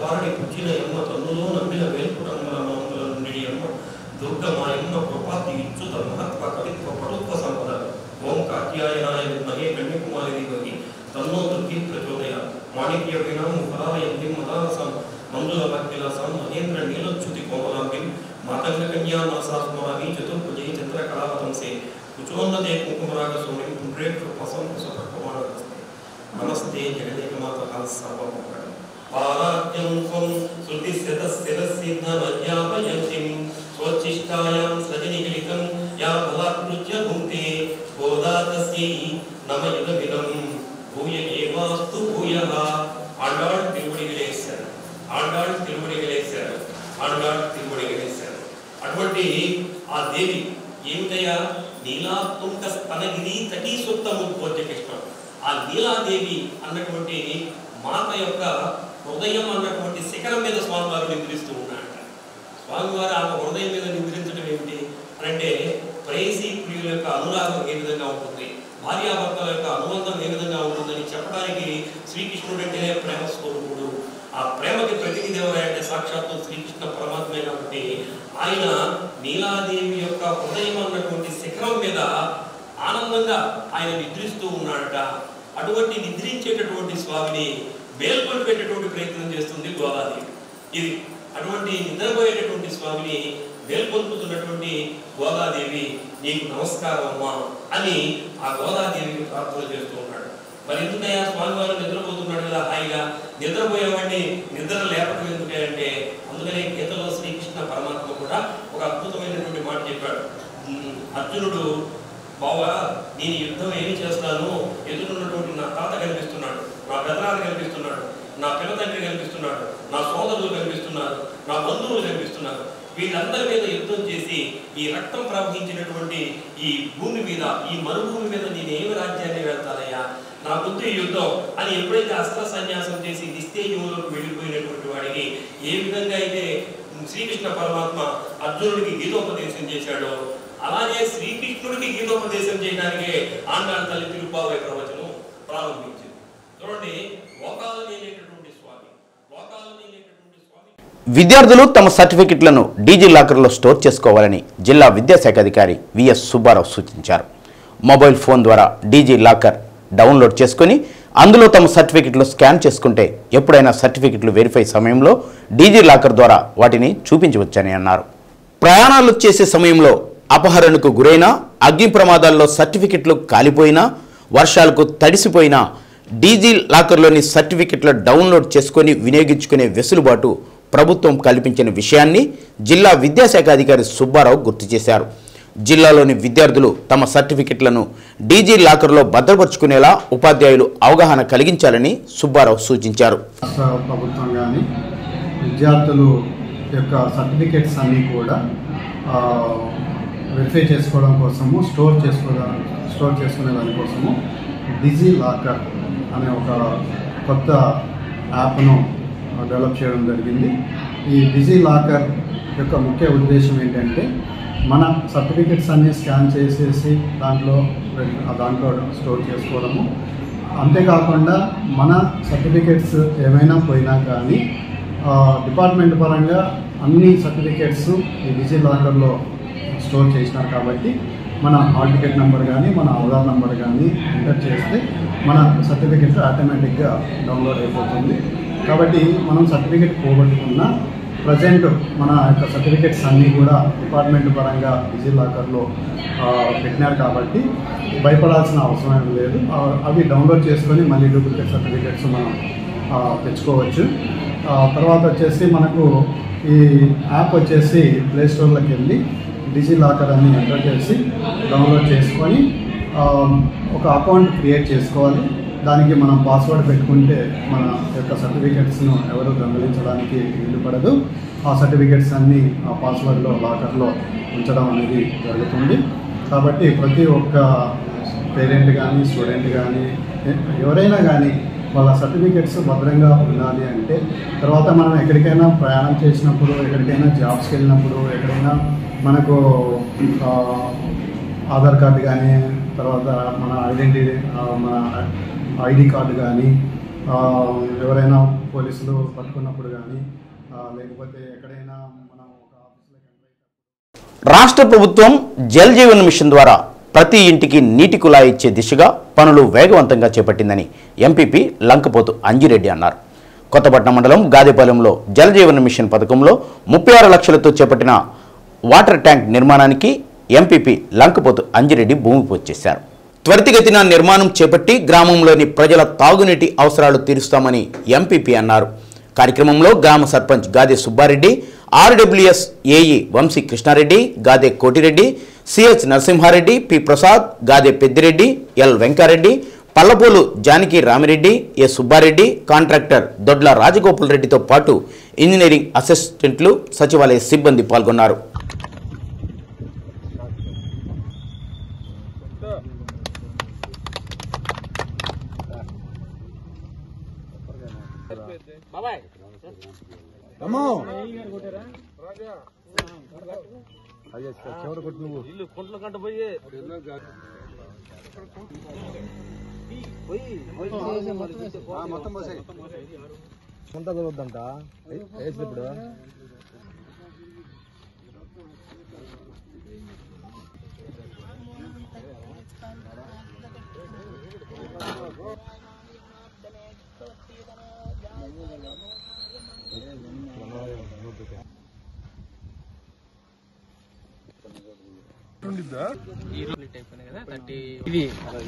వారిని పుచ్చిన ఎమ్మ తన్నులో నమ్మిన వేల్పుటమ్మ మంగళ నుండి ఎమ్మ దుర్గ మా ఎమ్మ కృపాతి ఇచ్చుత మహత్వ కవిత్వ ప్రభుత్వ సంపద ఓం కాత్యాయనాయ విద్మహే కన్యాకుమారి దేవకి తన్నో దుర్గి ప్రచోదయ మాణిక్య వినాం ఫలాలయం మదాసం మంజుల భక్తిలాసం మహేంద్ర నీలచ్యుతి కోమలాంబిం మాతంగ కన్యా నాసాస్మరామి చతుర్భుజే చంద్ర కళావతంసే కుచోన్నతే కుంకుమరాగ సోమిం పుండ్రేక్ష పసం కుసపక్వమానస్తే నమస్తే జగదేకమాత సర్వమంగళం పారాజ్యం త్వం శృతి శత శిరసిద్ధ మధ్యాపయంతిం స్వచ్చిష్టాయాం సజనికలికం యా ఫలాకృత్య భుంక్తే గోదాతస్యై నమయుగమిదం భూయ ఏవాస్తు భూయః ఆండాళ్ తిరువడిగలేశారు ఆండాళ్ తిరువడిగలేశారు ఆండాళ్ తిరువడిగలేశారు అటువంటి ఆ దేవి ఏమిటయా నీలాత్తుంక స్తనగిరి తటీ సుత్తముద్భోజ్య కృష్ణం ఆ నీలాదేవి అన్నటువంటి మాత యొక్క హృదయం అన్నటువంటి శిఖరం మీద స్వామివారు నిద్రిస్తూ ఉన్నారట. స్వామివారు ఆమె హృదయం మీద నిద్రించడం ఏమిటి అంటే ప్రేయసీ ప్రియుల యొక్క అనురాగం ఏ విధంగా ఉంటుంది, భార్యాభర్తల యొక్క అనుబంధం ఏ విధంగా ఉంటుందని చెప్పడానికి శ్రీకృష్ణుడు అంటేనే ప్రేమ స్వరూపుడు. ఆ ప్రేమకి ప్రతినిధి ఎవరంటే సాక్షాత్తు శ్రీకృష్ణ పరమాత్మే కాబట్టి ఆయన నీలాదేవి యొక్క హృదయం అన్నటువంటి శిఖరం మీద ఆనందంగా ఆయన నిద్రిస్తూ ఉన్నాడట. అటువంటి నిద్రించేటటువంటి స్వామిని మేల్కొల్పేటటువంటి ప్రయత్నం చేస్తుంది గోదాదేవి. ఇది అటువంటి నిద్రపోయేటటువంటి స్వామిని మేల్కొల్పుతున్నటువంటి గోదాదేవి నీకు నమస్కారం అమ్మా అని ఆ గోదాదేవికి ప్రార్థన చేస్తూ ఉన్నాడు. మరి ఎందుకయ్యా స్వామివారు నిద్రపోతున్నాడు కదా హాయిగా, నిద్రపోయేవాడిని నిద్ర లేపటం ఎందుకే అంటే అందుకనే గీతలో శ్రీకృష్ణ పరమాత్మ కూడా ఒక అద్భుతమైనటువంటి మాట చెప్పాడు. అర్జునుడు బావా నేను యుద్ధం ఏమి చేస్తాను, ఎదురున్నటువంటి నా తాత కనిపిస్తున్నాడు, నా పెదనాన్న కనిపిస్తున్నాడు, నా పిల్ల తండ్రి కనిపిస్తున్నాడు, నా సోదరులు కనిపిస్తున్నారు, నా బంధువులు కనిపిస్తున్నారు, వీళ్ళందరి మీద యుద్ధం చేసి ఈ రక్తం ప్రవహించినటువంటి ఈ భూమి మీద ఈ మరుభూమి మీద నేను ఏమి రాజ్యాన్ని వెళ్తానయ్యా, నా బుద్ధి యుద్ధం అని ఎప్పుడైతే అస్త్ర సన్యాసం చేసి నిస్తేజంలోకి వెళ్ళిపోయినటువంటి వాడికి ఏ విధంగా అయితే శ్రీకృష్ణ పరమాత్మ అర్జునుడికి గీతోపదేశం చేశాడో అలాగే శ్రీకృష్ణుడికి గీతోపదేశం చేయడానికే ఆండాళ్ తల్లి తిరుపావై ప్రవచనం ప్రారంభించింది. చూడండి, లోకాలు లేనటువంటి స్వామి, లోకాలు లేనటువంటి స్వామి. విద్యార్థులు తమ సర్టిఫికెట్లను డీజీ లాకర్లో స్టోర్ చేసుకోవాలని జిల్లా విద్యాశాఖ అధికారి విఎస్ సుబ్బారావు సూచించారు. మొబైల్ ఫోన్ ద్వారా డీజీ లాకర్ డౌన్లోడ్ చేసుకుని అందులో తమ సర్టిఫికెట్లు స్కాన్ చేసుకుంటే ఎప్పుడైనా సర్టిఫికెట్లు వెరిఫై సమయంలో డీజీ లాకర్ ద్వారా వాటిని చూపించవచ్చని అన్నారు. ప్రయాణాలు చేసే సమయంలో అపహరణకు గురైనా, అగ్ని ప్రమాదాల్లో సర్టిఫికెట్లు కాలిపోయినా, వర్షాలకు తడిసిపోయినా డీజీ లాకర్లోని సర్టిఫికెట్ల డౌన్లోడ్ చేసుకొని వినియోగించుకునే వెసులుబాటు ప్రభుత్వం కల్పించిన విషయాన్ని జిల్లా విద్యాశాఖ అధికారి సుబ్బారావు గుర్తు చేశారు. జిల్లాలోని విద్యార్థులు తమ సర్టిఫికెట్లను డీజీ లాకర్లో భద్రపరుచుకునేలా ఉపాధ్యాయులు అవగాహన కలిగించాలని సుబ్బారావు సూచించారు. ప్రభుత్వం కానీ విద్యార్థులు యొక్క సర్టిఫికెట్స్ అన్నీ కూడా వెరిఫై చేసుకోవడం కోసము, స్టోర్ చేసుకోవడం స్టోర్ చేసుకునే దానికోసము డిజీ లాకర్ అనే ఒక కొత్త యాప్ను డెవలప్ చేయడం జరిగింది. ఈ డిజీ లాకర్ యొక్క ముఖ్య ఉద్దేశం ఏంటంటే మన సర్టిఫికెట్స్ అన్నీ స్కాన్ చేసేసి దాంట్లో దాంట్లో స్టోర్ చేసుకోవడము, అంతేకాకుండా మన సర్టిఫికెట్స్ ఏమైనా పోయినా కానీ డిపార్ట్మెంట్ పరంగా అన్ని సర్టిఫికెట్స్ ఈ డిజీ లాకర్లో స్టోర్ చేసినారు కాబట్టి మన హాల్ టికెట్ నెంబర్ కానీ మన ఆధార్ నెంబర్ కానీ ఎంటర్ చేస్తే మన సర్టిఫికెట్ ఆటోమేటిక్గా డౌన్లోడ్ అయిపోతుంది. కాబట్టి మనం సర్టిఫికెట్ పోగొట్టుకున్న ప్రజెంట్ మన యొక్క సర్టిఫికెట్స్ అన్నీ కూడా డిపార్ట్మెంట్ పరంగా డిజీ లాకర్లో పెట్టినారు కాబట్టి భయపడాల్సిన అవసరం లేదు. అవి డౌన్లోడ్ చేసుకొని మళ్ళీ డూప్లికేట్ సర్టిఫికెట్స్ మనం తెచ్చుకోవచ్చు. తర్వాత వచ్చేసి మనకు ఈ యాప్ వచ్చేసి ప్లే స్టోర్లోకి వెళ్ళి డిజీ లాకర్ అన్ని ఎంటర్ చేసి డౌన్లోడ్ చేసుకొని ఒక అకౌంట్ క్రియేట్ చేసుకోవాలి. దానికి మనం పాస్వర్డ్ పెట్టుకుంటే మన యొక్క సర్టిఫికెట్స్ను ఎవరు దొంగలించడానికి వీలు పడదు. ఆ సర్టిఫికెట్స్ అన్నీ ఆ పాస్వర్డ్లో లాకర్లో ఉంచడం అనేది జరుగుతుంది. కాబట్టి ప్రతి ఒక్క పేరెంట్ కానీ స్టూడెంట్ కానీ ఎవరైనా కానీ వాళ్ళ సర్టిఫికెట్స్ భద్రంగా ఉండాలి అంటే తర్వాత మనం ఎక్కడికైనా ప్రయాణం చేసినప్పుడు, ఎక్కడికైనా జాబ్స్కి వెళ్ళినప్పుడు, ఎక్కడైనా మనకు ఆధార్ కార్డు కానీ తర్వాత మన ఐడెంటిటీ మన ఐడి కార్డు కానీ ఎవరైనా పోలీసులు పట్టుకున్నప్పుడు కానీ లేకపోతే ఎక్కడైనా మనం ఒక ఆఫీస్లో రాష్ట్ర ప్రభుత్వం జల్ జీవన్ మిషన్ ద్వారా ప్రతి ఇంటికి నీటి కుళాయి ఇచ్చే దిశగా పనులు వేగవంతంగా చేపట్టిందని ఎంపీపీ లంకపోతు అంజిరెడ్డి అన్నారు. కొత్తపట్నం మండలం గాదేపాలెంలో జల్ జీవన్ మిషన్ పథకంలో ముప్పై ఆరు లక్షలతో చేపట్టిన వాటర్ ట్యాంక్ నిర్మాణానికి ఎంపీపీ లంకపోతు అంజిరెడ్డి భూమి పూజ చేశారు. త్వరితగతిన నిర్మాణం చేపట్టి గ్రామంలోని ప్రజల తాగునీటి అవసరాలు తీరుస్తామని ఎంపీపీ అన్నారు. కార్యక్రమంలో గ్రామ sarpanch Gade Subba Reddy, RWS AE Vamsi Krishna Reddy, Gade Koti Reddy, CH Narasimha Reddy, P Prasad, Gade Peddi Reddy, L Venka Reddy, Pallapulu Janaki Rami Reddy, A Subba Reddy, contractor Dodla Rajagopal రెడ్డితో పాటు ఇంజనీరింగ్ అసిస్టెంట్లు, సచివాలయ సిబ్బంది పాల్గొన్నారు. అంతా చదువుద్దంట ఇప్పుడు ఇది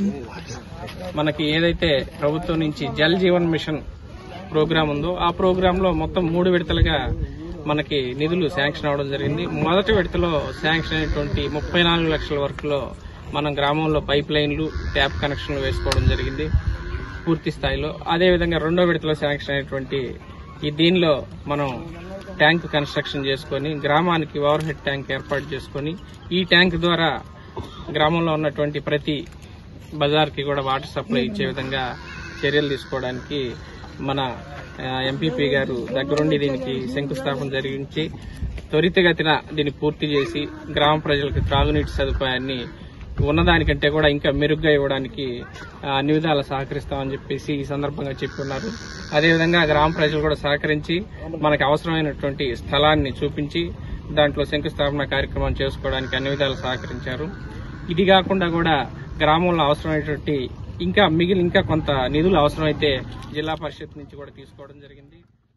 మనకి ఏదైతే ప్రభుత్వం నుంచి జల్ జీవన్ మిషన్ ప్రోగ్రామ్ ఉందో ఆ ప్రోగ్రామ్ లో మొత్తం మూడు విడతలుగా మనకి నిధులు శాంక్షన్ అవడం జరిగింది. మొదటి విడతలో శాంక్షన్ అయినటువంటి ముప్పై నాలుగు లక్షల వరకులో మనం గ్రామంలో పైప్ లైన్లు, ట్యాప్ కనెక్షన్లు వేసుకోవడం జరిగింది పూర్తి స్థాయిలో. అదేవిధంగా రెండో విడతలో శాంక్షన్ అయినటువంటి ఈ దీనిలో మనం ట్యాంక్ కన్స్ట్రక్షన్ చేసుకుని గ్రామానికి ఓవర్ హెడ్ ట్యాంక్ ఏర్పాటు చేసుకుని ఈ ట్యాంక్ ద్వారా గ్రామంలో ఉన్నటువంటి ప్రతి బజార్కి కూడా వాటర్ సప్లై ఇచ్చే విధంగా చర్యలు తీసుకోవడానికి మన ఎంపీపీ గారు దగ్గరుండి దీనికి శంకుస్థాపన జరిగించి త్వరితగతిన దీన్ని పూర్తి చేసి గ్రామ ప్రజలకు త్రాగునీటి సదుపాయాన్ని ఉన్నదానికంటే కూడా ఇంకా మెరుగ్గా ఇవ్వడానికి అన్ని విధాలా సహకరిస్తామని చెప్పేసి ఈ సందర్భంగా చెప్పున్నారు. అదేవిధంగా గ్రామ ప్రజలు కూడా సహకరించి మనకు అవసరమైనటువంటి స్థలాన్ని చూపించి దాంట్లో శంకుస్థాపన కార్యక్రమం చేసుకోవడానికి అన్ని విధాలు సహకరించారు. ఇది కాకుండా కూడా గ్రామంలో అవసరమైనటువంటి ఇంకా మిగిలిన ఇంకా కొంత నిధులు అవసరమైతే జిల్లా పరిషత్ నుంచి కూడా తీసుకోవడం జరిగింది.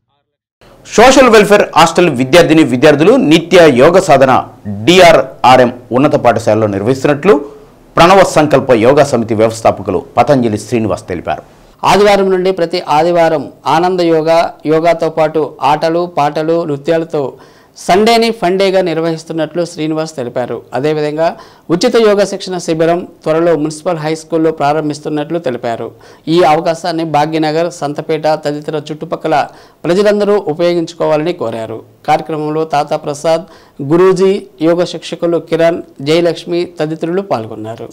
సోషల్ వెల్ఫేర్ హాస్టల్ విద్యార్థిని విద్యార్థులు నిత్య యోగ సాధన డిఆర్ఆర్ఎం ఉన్నత పాఠశాలలో నిర్వహిస్తున్నట్లు ప్రణవ సంకల్ప యోగా సమితి వ్యవస్థాపకులు పతంజలి శ్రీనివాస్ తెలిపారు. ఆదివారం నుండి ప్రతి ఆదివారం ఆనంద యోగా, యోగాతో పాటు ఆటలు, పాటలు, నృత్యాలతో సండేని ఫండేగా నిర్వహిస్తున్నట్లు శ్రీనివాస్ తెలిపారు. అదేవిధంగా ఉచిత యోగా శిక్షణ శిబిరం త్వరలో మున్సిపల్ హై స్కూల్లో ప్రారంభిస్తున్నట్లు తెలిపారు. ఈ అవకాశాన్ని భాగ్యనగర్, సంతపేట తదితర చుట్టుపక్కల ప్రజలందరూ ఉపయోగించుకోవాలని కోరారు. కార్యక్రమంలో తాతా ప్రసాద్, గురూజీ, యోగా శిక్షకులు కిరణ్, జయలక్ష్మి తదితరులు పాల్గొన్నారు.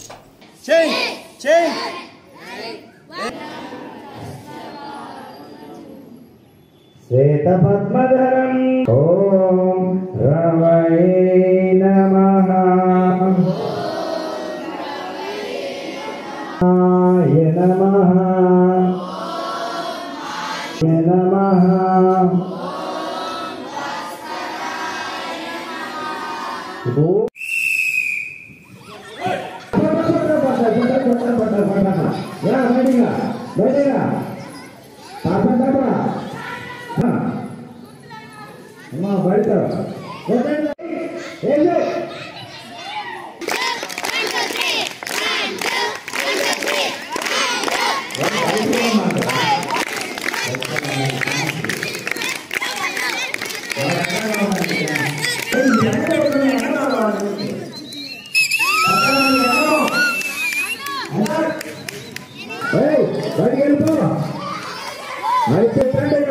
శ్వేతపద్మధరం ఓం రవై నమః య నమః య నమః అమ్మా బయట బయటికి వెళ్ళిపో మరి చెప్పండి.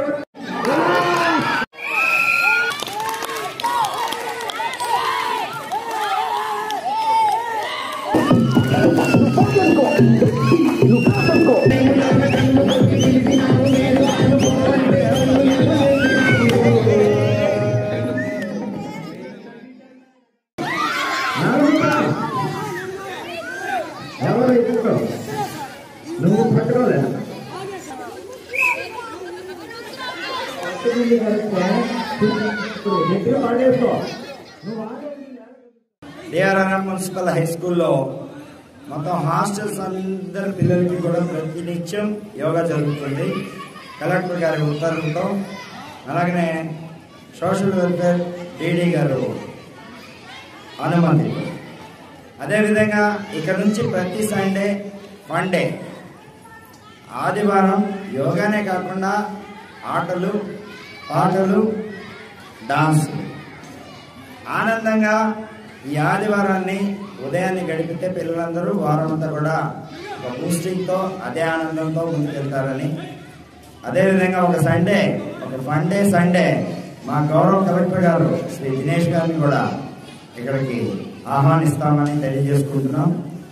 డిఆర్ఆర్ఎం మున్సిపల్ హై స్కూల్లో మొత్తం హాస్టల్స్ అందరి పిల్లలకి కూడా ప్రతి నిత్యం యోగా జరుగుతుంది కలెక్టర్ గారి ఉత్తర్వులతో. అలాగనే సోషల్ వెల్ఫేర్ డీడీ గారు అనుమతి. అదేవిధంగా ఇక్కడ నుంచి ప్రతి సండే మండే ఆదివారం యోగానే కాకుండా ఆటలు పాటలు డాన్స్ ఆనందంగా ఈ ఆదివారాన్ని ఉదయాన్ని గడిపితే పిల్లలందరూ వారం అంతా కూడా ఒక బూస్టింగ్తో అదే ఆనందంతో ముందుకెళ్తారని. అదేవిధంగా ఒక సండే ఒక ఫన్ డే సండే మా గౌరవ కలెక్టర్ గారు శ్రీ దినేష్ గారిని కూడా ఇక్కడికి ఆహ్వానిస్తామని తెలియజేసుకుంటున్నాం.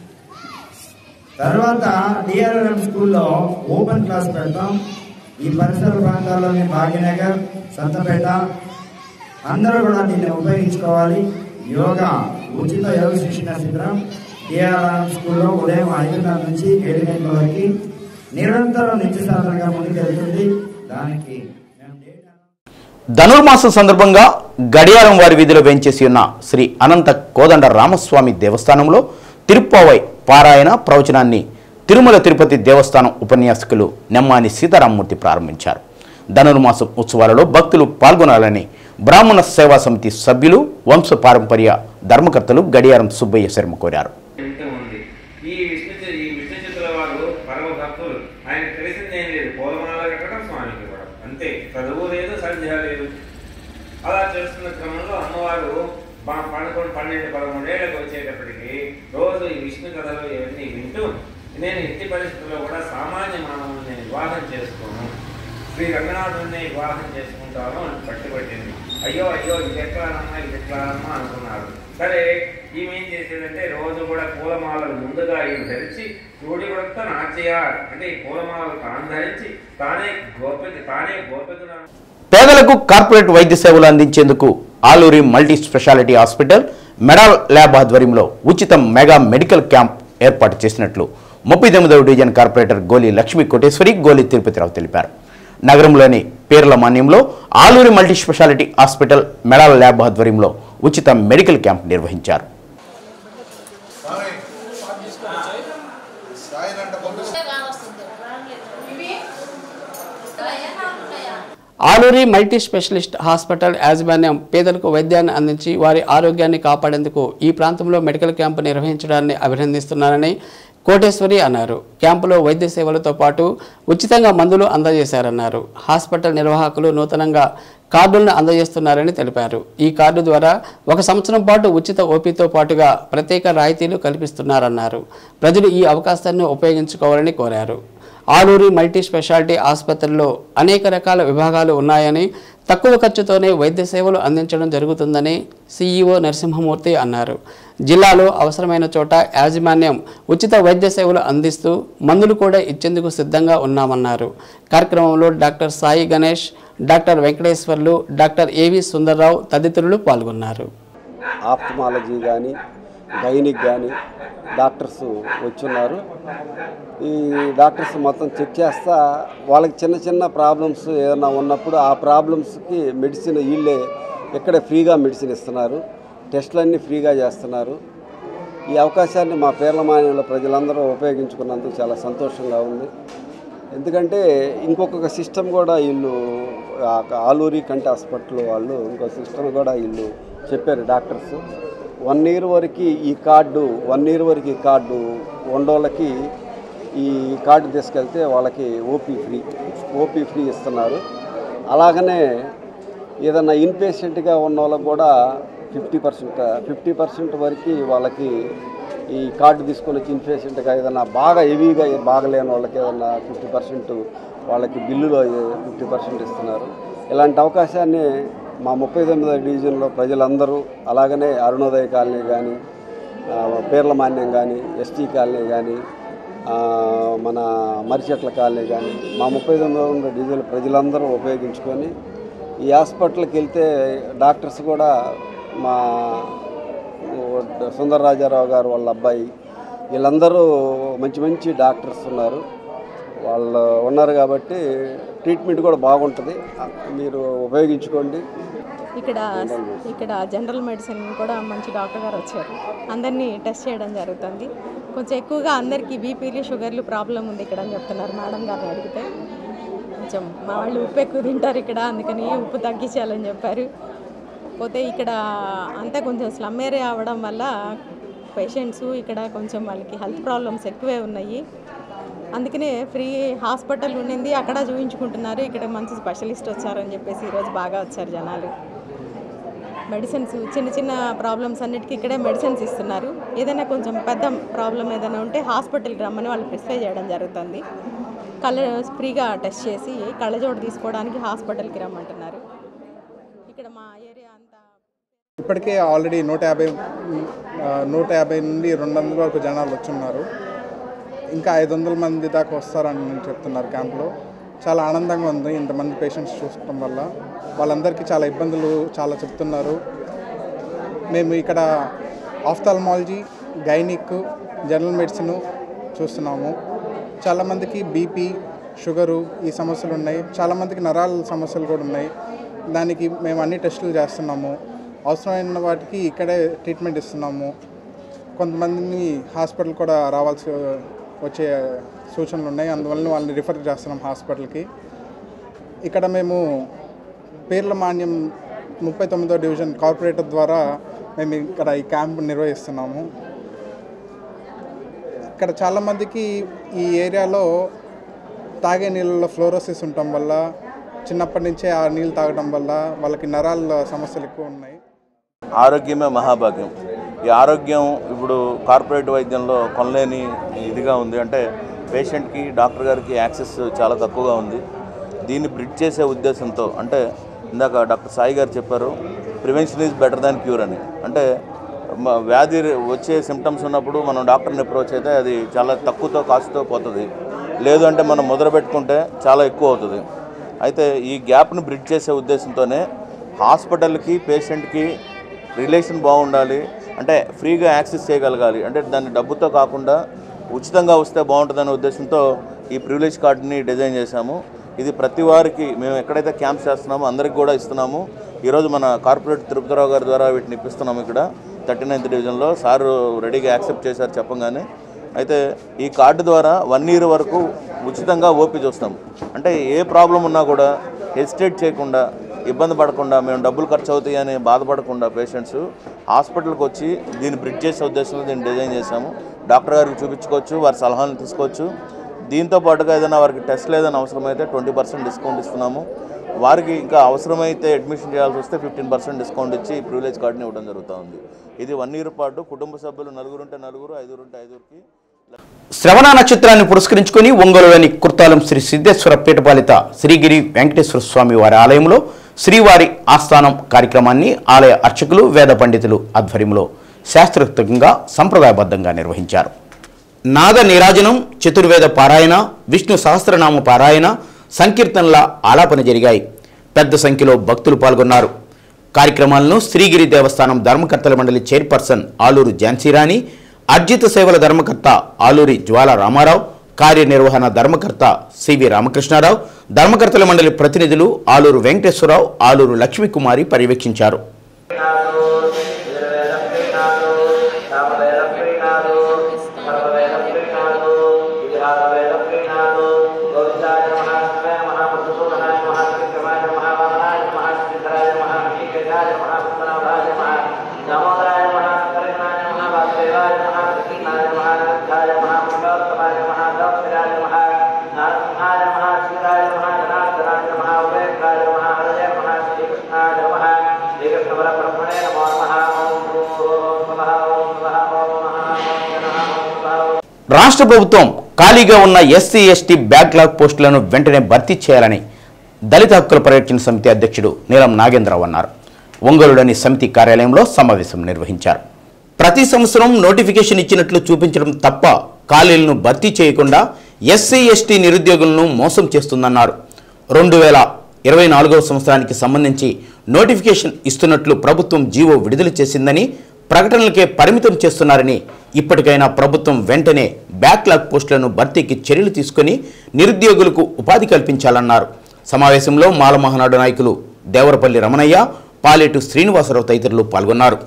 తర్వాత డిఆర్ఆర్ఎం స్కూల్లో ఓపెన్ క్లాస్ పెడతాం. ఈ పరిసర ప్రాంతాల్లోని భాగ్యనగర్ సంతపేట అందరూ కూడా దీన్ని ఉపయోగించుకోవాలి. యోగా ఉచిత యోగ శిక్షణ శిబిరం డిఆర్ఆర్ఎం స్కూల్లో ఉదయం ఐదున్నర నుంచి ఏడు గంటల వరకు నిరంతరం నిత్య సాధనగా ముందుకెళ్తుంది. దానికి ధనుర్మాసం సందర్భంగా గడియారం వారి వీధిలో వేంచేసి ఉన్న శ్రీ అనంత కోదండ రామస్వామి దేవస్థానంలో తిరుప్పావై పారాయణ ప్రవచనాన్ని తిరుమల తిరుపతి దేవస్థానం ఉపన్యాసకులు నెమ్మాని సీతారామమూర్తి ప్రారంభించారు. ధనుర్మాసం ఉత్సవాలలో భక్తులు పాల్గొనాలని బ్రాహ్మణ సేవా సమితి సభ్యులు వంశ పారంపర్య ధర్మకర్తలు గడియారం సుబ్బయ్య శర్మ కోరారు. ఈ విష్ణు ఈ విష్ణు చిత్తుల వారు పరమ భక్తులు. ఆయన తెలిసిందేం లేదు, పూలమాల కట్టడం స్వామికి ఇవ్వడం అంతే. చదువు లేదు, సంధ్య లేదు. అలా చేస్తున్న క్రమంలో అమ్మవారు పదకొండు పన్నెండు పదమూడేళ్లకు వచ్చేటప్పటికి రోజు ఈ విష్ణు కథలు ఇవన్నీ వింటూ నేను ఎట్టి పరిస్థితుల్లో కూడా సామాన్య మానవుని నేను వివాహం చేసుకోను, శ్రీ రంగనాథుని వివాహం చేసుకుంటాను అని పట్టుబట్టింది. అయ్యో అయ్యో ఇది ఎట్లానమ్మా ఇది ఎట్లానమ్మా అనుకున్నారు. సరే ఈమె ఏం చేసేదంటే రోజు కూడా పూలమాలలు ముందుగా ఈమె ధరించి చూడి కూడా నాట్య అంటే ఈ పూలమాలలు తాను ధరించి తానే గోపిక తానే గోపిక. పేదలకు కార్పొరేట్ వైద్య సేవలు అందించేందుకు Aluri multi speciality hospital Medall lab ఆధ్వర్యంలో ఉచిత మెగా మెడికల్ క్యాంప్ ఏర్పాటు చేసినట్లు ముప్పై తొమ్మిదవ డివిజన్ కార్పొరేటర్ గోలి లక్ష్మీ కోటేశ్వరి గోలి తిరుపతిరావు తెలిపారు. నగరంలోని పేర్ల మాన్యంలో Aluri multi speciality hospital Medall lab ఆధ్వర్యంలో ఉచిత మెడికల్ క్యాంప్ నిర్వహించారు. ఆలూరి మల్టీ స్పెషలిస్ట్ హాస్పిటల్ యాజమాన్యం పేదలకు వైద్యాన్ని అందించి వారి ఆరోగ్యాన్ని కాపాడేందుకు ఈ ప్రాంతంలో మెడికల్ క్యాంపు నిర్వహించడాన్ని అభినందిస్తున్నారని కోటేశ్వరి అన్నారు. క్యాంపులో వైద్య సేవలతో పాటు ఉచితంగా మందులు అందజేశారన్నారు. హాస్పిటల్ నిర్వాహకులు నూతనంగా కార్డులను అందజేస్తున్నారని తెలిపారు. ఈ కార్డు ద్వారా ఒక సంవత్సరం పాటు ఉచిత ఓపీతో పాటుగా ప్రత్యేక రాయితీలు కల్పిస్తున్నారన్నారు. ప్రజలు ఈ అవకాశాన్ని ఉపయోగించుకోవాలని కోరారు. ఆలూరి మల్టీ స్పెషాలిటీ ఆసుపత్రిలో అనేక రకాల విభాగాలు ఉన్నాయని తక్కువ ఖర్చుతోనే వైద్య సేవలు అందించడం జరుగుతుందని సీఈఓ నరసింహమూర్తి అన్నారు. జిల్లాలో అవసరమైన చోట యాజమాన్యం ఉచిత వైద్య సేవలు అందిస్తూ మందులు కూడా ఇచ్చేందుకు సిద్ధంగా ఉన్నామన్నారు. కార్యక్రమంలో doctor Sai Ganesh, doctor Venkateswarlu, doctor AV Sundar Rao తదితరులు పాల్గొన్నారు. ఆప్థమాలజీ కానీ గైనిక్ కానీ డాక్టర్స్ వచ్చున్నారు. ఈ డాక్టర్స్ మొత్తం చెక్ చేస్తా వాళ్ళకి చిన్న చిన్న ప్రాబ్లమ్స్ ఏదైనా ఉన్నప్పుడు ఆ ప్రాబ్లమ్స్కి మెడిసిన్ వీళ్ళే ఇక్కడే ఫ్రీగా మెడిసిన్ ఇస్తున్నారు. టెస్టులన్నీ ఫ్రీగా చేస్తున్నారు. ఈ అవకాశాన్ని మా పేర్లమాన్యంలో ప్రజలందరూ ఉపయోగించుకున్నందుకు చాలా సంతోషంగా ఉంది. ఎందుకంటే ఇంకొక సిస్టమ్ కూడా వీళ్ళు ఆలూరి కంటి హాస్పిటల్ వాళ్ళు ఇంకో సిస్టమ్ కూడా వీళ్ళు చెప్పారు డాక్టర్స్. వన్ ఇయర్ వరకు ఈ కార్డు వన్ ఇయర్ వరకు ఈ కార్డు వండోళ్ళకి ఈ కార్డు తీసుకెళ్తే వాళ్ళకి ఓపీ ఫ్రీ ఓపీ ఫ్రీ ఇస్తున్నారు. అలాగనే ఏదన్నా ఇన్పేషెంట్గా ఉన్న వాళ్ళకి కూడా ఫిఫ్టీ పర్సెంట్ ఫిఫ్టీ పర్సెంట్ వరకు వాళ్ళకి ఈ కార్డు తీసుకొని వచ్చి ఇన్పేషెంట్గా ఏదైనా బాగా హెవీగా బాగలేని వాళ్ళకి ఏదన్నా ఫిఫ్టీ పర్సెంట్ వాళ్ళకి బిల్లులో ఫిఫ్టీ పర్సెంట్ ఇస్తున్నారు. ఇలాంటి అవకాశాన్ని మా ముప్పై తొమ్మిదో డివిజన్లో ప్రజలందరూ అలాగనే అరుణోదయ కాలనీ కానీ పేర్ల మాన్యం కానీ ఎస్టీ కాలనీ కానీ మన మరిచెట్ల కాలనీ కానీ మా ముప్పై తొమ్మిదో డివిజన్ ప్రజలందరూ ఉపయోగించుకొని ఈ హాస్పిటల్కి వెళ్తే డాక్టర్స్ కూడా మా సుందర రాజారావు గారు వాళ్ళ అబ్బాయి వీళ్ళందరూ మంచి మంచి డాక్టర్స్ ఉన్నారు. వాళ్ళు ఉన్నారు కాబట్టి ట్రీట్మెంట్ కూడా బాగుంటుంది, మీరు ఉపయోగించుకోండి. ఇక్కడ ఇక్కడ జనరల్ మెడిసిన్ కూడా మంచి డాక్టర్ గారు వచ్చారు, అందరినీ టెస్ట్ చేయడం జరుగుతుంది. కొంచెం ఎక్కువగా అందరికీ బీపీలు షుగర్లు ప్రాబ్లం ఉంది ఇక్కడ అని చెప్తున్నారు మేడం గారిని అడిగితే. కొంచెం మా వాళ్ళు ఉప్పు ఎక్కువ తింటారు ఇక్కడ, అందుకని ఉప్పు తగ్గించాలని చెప్పారు. పోతే ఇక్కడ అంతా కొంచెం స్లమ్ ఏరియా అవ్వడం వల్ల పేషెంట్స్ ఇక్కడ కొంచెం వాళ్ళకి హెల్త్ ప్రాబ్లమ్స్ ఎక్కువే ఉన్నాయి. అందుకనే ఫ్రీ హాస్పిటల్ ఉండింది, అక్కడ చూపించుకుంటున్నారు. ఇక్కడ మంచి స్పెషలిస్ట్ వచ్చారని చెప్పేసి ఈరోజు బాగా వచ్చారు జనాలు. మెడిసిన్స్ చిన్న చిన్న ప్రాబ్లమ్స్ అన్నిటికీ ఇక్కడే మెడిసిన్స్ ఇస్తున్నారు. ఏదైనా కొంచెం పెద్ద ప్రాబ్లం ఏదైనా ఉంటే హాస్పిటల్కి రమ్మని వాళ్ళు ప్రిస్క్రైబ్ చేయడం జరుగుతుంది. కళ్ళ ఫ్రీగా టెస్ట్ చేసి కళ్ళజోడు తీసుకోవడానికి హాస్పిటల్కి రమ్మంటున్నారు. ఇక్కడ మా ఏరియా అంతా ఇప్పటికే ఆల్రెడీ నూట యాభై నూట యాభై నుండి రెండు వందల వరకు జనాలు వచ్చున్నారు. ఇంకా ఐదు వందల మంది దాకా వస్తారని చెప్తున్నారు క్యాంప్లో. చాలా ఆనందంగా ఉంది ఇంతమంది పేషెంట్స్ చూడటం వల్ల. వాళ్ళందరికీ చాలా ఇబ్బందులు చాలా చెప్తున్నారు. మేము ఇక్కడ ఆఫ్థాల్మాలజీ, గైనిక్, జనరల్ మెడిసిన్ చూస్తున్నాము. చాలామందికి బీపీ, షుగరు ఈ సమస్యలు ఉన్నాయి. చాలామందికి నరాల సమస్యలు కూడా ఉన్నాయి. దానికి మేము అన్ని టెస్టులు చేస్తున్నాము. అవసరమైన వాటికి ఇక్కడే ట్రీట్మెంట్ ఇస్తున్నాము. కొంతమందిని హాస్పిటల్ కూడా రావాల్సి వచ్చే సూచనలు ఉన్నాయి, అందువల్ల వాళ్ళని రిఫర్ చేస్తున్నాం హాస్పిటల్కి. ఇక్కడ మేము పేర్ల మాన్యం ముప్పై తొమ్మిదో డివిజన్ కార్పొరేటర్ ద్వారా మేము ఇక్కడ ఈ క్యాంప్ నిర్వహిస్తున్నాము. ఇక్కడ చాలామందికి ఈ ఏరియాలో తాగే నీళ్ళలో ఫ్లోరోసిస్ ఉండటం వల్ల, చిన్నప్పటి నుంచే ఆ నీళ్ళు తాగడం వల్ల వాళ్ళకి నరాల సమస్యలు ఎక్కువ ఉన్నాయి. ఆరోగ్యమే మహాభాగ్యం. ఈ ఆరోగ్యం ఇప్పుడు కార్పొరేట్ వైద్యంలో కొనలేని ఇదిగా ఉంది. అంటే పేషెంట్కి, డాక్టర్ గారికి యాక్సెస్ చాలా తక్కువగా ఉంది. దీన్ని బ్రిడ్జ్ చేసే ఉద్దేశంతో, అంటే ఇందాక డాక్టర్ సాయి గారు చెప్పారు, prevention is better than cure అని. అంటే వ్యాధి వచ్చే సిమ్టమ్స్ ఉన్నప్పుడు మనం డాక్టర్ని అప్రోచ్ అయితే అది చాలా తక్కువతో కాస్ట్తో పోతుంది. లేదు అంటే మనం మొదలు పెట్టుకుంటే చాలా ఎక్కువ అవుతుంది. అయితే ఈ గ్యాప్ను బ్రిడ్జ్ చేసే ఉద్దేశంతోనే హాస్పిటల్కి, పేషెంట్కి రిలేషన్ బాగుండాలి, అంటే ఫ్రీగా యాక్సెస్ చేయగలగాలి. అంటే దాన్ని డబ్బుతో కాకుండా ఉచితంగా వస్తే బాగుంటుందనే ఉద్దేశంతో ఈ ప్రివిలేజ్ కార్డుని డిజైన్ చేశాము. ఇది ప్రతి వారికి మేము ఎక్కడైతే క్యాంప్స్ చేస్తున్నామో అందరికి కూడా ఇస్తున్నాము. ఈరోజు మన కార్పొరేట్ తిరుపతిరావు గారి ద్వారా వీటిని ఇప్పిస్తున్నాము. ఇక్కడ థర్టీ నైన్త్ డివిజన్లో సారు రెడీగా యాక్సెప్ట్ చేశారు చెప్పంగానే. అయితే ఈ కార్డు ద్వారా వన్ ఇయర్ వరకు ఉచితంగా ఓపీ చూస్తాం. అంటే ఏ ప్రాబ్లం ఉన్నా కూడా హెసిటేట్ చేయకుండా, ఇబ్బంది పడకుండా, మేము డబ్బులు ఖర్చు అవుతాయని బాధపడకుండా పేషెంట్స్ హాస్పిటల్కి వచ్చి దీన్ని బ్రిడ్జ్ చేసే ఉద్దేశంలో దీన్ని డిజైన్ చేశాము. డాక్టర్ గారికి చూపించుకోవచ్చు, వారి సలహాలను తీసుకోవచ్చు. దీంతో పాటుగా ఏదైనా వారికి టెస్ట్లు ఏదైనా అవసరమైతే ట్వంటీ పర్సెంట్ డిస్కౌంట్ ఇస్తున్నాము. వారికి ఇంకా అవసరమైతే అడ్మిషన్ చేయాల్సి వస్తే ఫిఫ్టీన్ పర్సెంట్ డిస్కౌంట్ ఇచ్చి ఈ ప్రివిలేజ్ కార్డుని ఇవ్వడం జరుగుతూ ఉంది. ఇది వన్ ఇయర్ పాటు కుటుంబ సభ్యులు నలుగురుంటే నలుగురు, ఐదుగురుంటే ఐదుగురికి. శ్రవణ నక్షత్రాన్ని పురస్కరించుకుని ఒంగోలులోని కుర్తాలం శ్రీ సిద్ధేశ్వర పీఠపాలిత శ్రీగిరి వెంకటేశ్వర స్వామి వారి ఆలయంలో శ్రీవారి ఆస్థానం కార్యక్రమాన్ని ఆలయ అర్చకులు, వేద పండితులు ఆధ్వర్యంలో శాస్త్రోక్తంగా సంప్రదాయబద్ధంగా నిర్వహించారు. నాద నీరాజనం, చతుర్వేద పారాయణ, విష్ణు సహస్రనామ పారాయణ, సంకీర్తనల ఆలాపన జరిగాయి. పెద్ద సంఖ్యలో భక్తులు పాల్గొన్నారు. కార్యక్రమాలను శ్రీగిరి దేవస్థానం ధర్మకర్తల మండలి చైర్పర్సన్ ఆలూరు ఝాన్సీరాణి, అర్జిత సేవల ధర్మకర్త ఆలూరి జ్వాల రామారావు, కార్యనిర్వహణ ధర్మకర్త సివి రామకృష్ణారావు, ధర్మకర్తల మండలి ప్రతినిధులు ఆలూరు వెంకటేశ్వరరావు, ఆలూరు లక్ష్మీకుమారి పర్యవేక్షించారు. రాష్ట్ర ప్రభుత్వం ఖాళీగా ఉన్న ఎస్సీ ఎస్టీ బ్యాక్లాగ్ పోస్టులను వెంటనే భర్తీ చేయాలని దళిత హక్కుల పరిరక్షణ సమితి అధ్యక్షుడు నీలం నాగేంద్రరావు అన్నారు. ఒంగోలులోని సమితి కార్యాలయంలో సమావేశం నిర్వహించారు. ప్రతి సంవత్సరం నోటిఫికేషన్ ఇచ్చినట్లు చూపించడం తప్ప ఖాళీలను భర్తీ చేయకుండా ఎస్సీ ఎస్టీ నిరుద్యోగులను మోసం చేస్తుందన్నారు. రెండు వేల ఇరవై నాలుగవ సంవత్సరానికి సంబంధించి నోటిఫికేషన్ ఇస్తున్నట్లు ప్రభుత్వం జీవో విడుదల చేసిందని, ప్రకటనలకే పరిమితం చేస్తున్నారని, ఇప్పటికైనా ప్రభుత్వం వెంటనే బ్యాక్లాగ్ పోస్టులను భర్తీకి చర్యలు తీసుకుని నిరుద్యోగులకు ఉపాధి కల్పించాలన్నారు. సమావేశంలో మాల మహానాడు నాయకులు దేవరపల్లి రమణయ్య, పాలేటు శ్రీనివాసరావు తదితరులు పాల్గొన్నారు.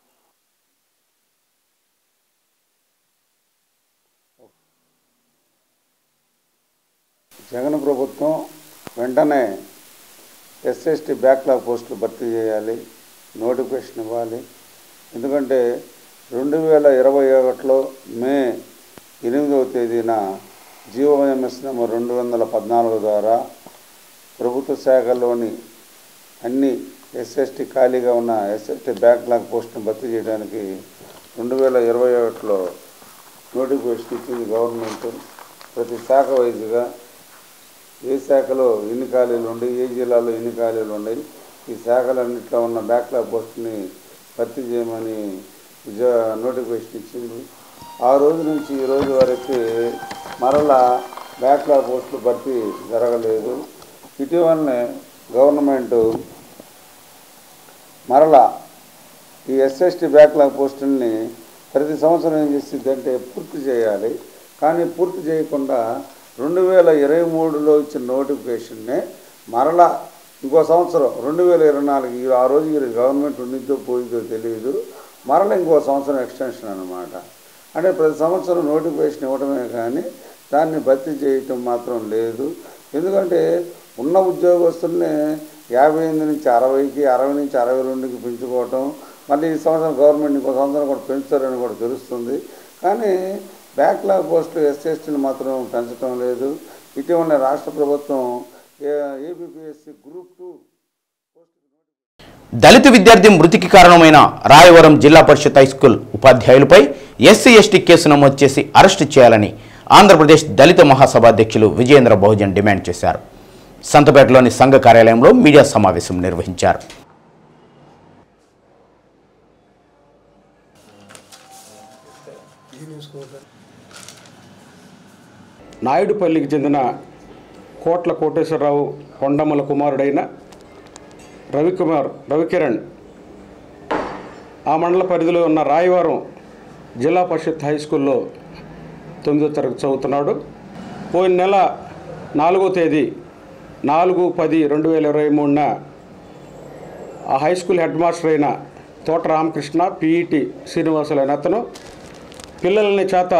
జగన్ ప్రభుత్వం వెంటనే ఎస్ఎస్టీ బ్యాక్లాగ్ పోస్టులు భర్తీ చేయాలి, నోటిఫికేషన్ ఇవ్వాలి. ఎందుకంటే రెండు వేల ఇరవై ఒకటిలో మే ఎనిమిదవ తేదీన జీవోఎంఎస్ నెంబర్ రెండు వందల పద్నాలుగు ద్వారా ప్రభుత్వ శాఖల్లోని అన్ని ఎస్ఎస్టీ ఖాళీగా ఉన్న ఎస్ఎస్టీ బ్యాక్లాగ్ పోస్టును భర్తీ చేయడానికి రెండు వేల ఇరవై ఒకటిలో నోటిఫికేషన్ ఇచ్చింది గవర్నమెంట్. ప్రతి శాఖ వైజ్గా ఏ శాఖలో ఎన్ని ఖాళీలు ఉన్నాయి, ఏ జిల్లాలో ఎన్ని ఖాళీలు ఉన్నాయి, ఈ శాఖలన్నింటిలో ఉన్న బ్యాక్లాగ్ పోస్ట్ని భర్తీ చేయమని నోటిఫికేషన్ ఇచ్చింది. ఆ రోజు నుంచి ఈ రోజు వరకు మరలా బ్యాక్లాగ్ పోస్టులు భర్తీ జరగలేదు. ఇటీవలనే గవర్నమెంట్ మరలా ఈ ఎస్ఎస్టీ బ్యాక్లాగ్ పోస్టుల్ని ప్రతి సంవత్సరం ఏం చేస్తుందంటే పూర్తి చేయాలి. కానీ పూర్తి చేయకుండా రెండు వేల ఇరవై మూడులో ఇచ్చిన నోటిఫికేషన్నే మరలా ఇంకో సంవత్సరం రెండు వేల ఇరవై నాలుగు ఆ రోజు గవర్నమెంట్ ఉండిద్దో పోయిందో తెలియదు, మరలా ఇంకో సంవత్సరం ఎక్స్టెన్షన్ అన్నమాట. అంటే ప్రతి సంవత్సరం నోటిఫికేషన్ ఇవ్వడమే కానీ దాన్ని భర్తీ చేయటం మాత్రం లేదు. ఎందుకంటే ఉన్న ఉద్యోగస్తుల్ని యాభై ఎనిమిది నుంచి అరవైకి అరవై నుంచి అరవై రెండుకి పెంచుకోవటం, మళ్ళీ ఈ సంవత్సరం గవర్నమెంట్ ఇంకో సంవత్సరం కూడా పెంచుతారని కూడా తెలుస్తుంది. కానీ బ్యాక్లాగ్ పోస్టులు ఎస్ఎస్టీని మాత్రం పెంచడం లేదు. ఇటీవల రాష్ట్ర ప్రభుత్వం ఏబిపిఎస్సి గ్రూప్ టూ దళిత విద్యార్థి మృతికి కారణమైన రాయవరం జిల్లా పరిషత్ హైస్కూల్ ఉపాధ్యాయులపై ఎస్సీ ఎస్టీ కేసు నమోదు చేసి అరెస్టు చేయాలని ఆంధ్రప్రదేశ్ దళిత మహాసభ అధ్యక్షులు విజయేంద్ర బహుజన్ డిమాండ్ చేశారు. సంతపేటలోని సంఘ కార్యాలయంలో మీడియా సమావేశం నిర్వహించారు. నాయుడుపల్లికి చెందిన కోట్ల కోటేశ్వరరావు కొండమ్మల కుమారుడైన రవికుమార్ రవికిరణ్ ఆ మండల పరిధిలో ఉన్న రాయవరం జిల్లా పరిషత్ హై స్కూల్లో తొమ్మిదో తరగతి చదువుతున్నాడు. పోయిన నెల నాలుగో తేదీ నాలుగు పది రెండు వేల ఇరవై మూడున ఆ హై స్కూల్ హెడ్ మాస్టర్ అయిన తోట రామకృష్ణ పీఈటీ శ్రీనివాసులు అయిన అతను పిల్లలని చేత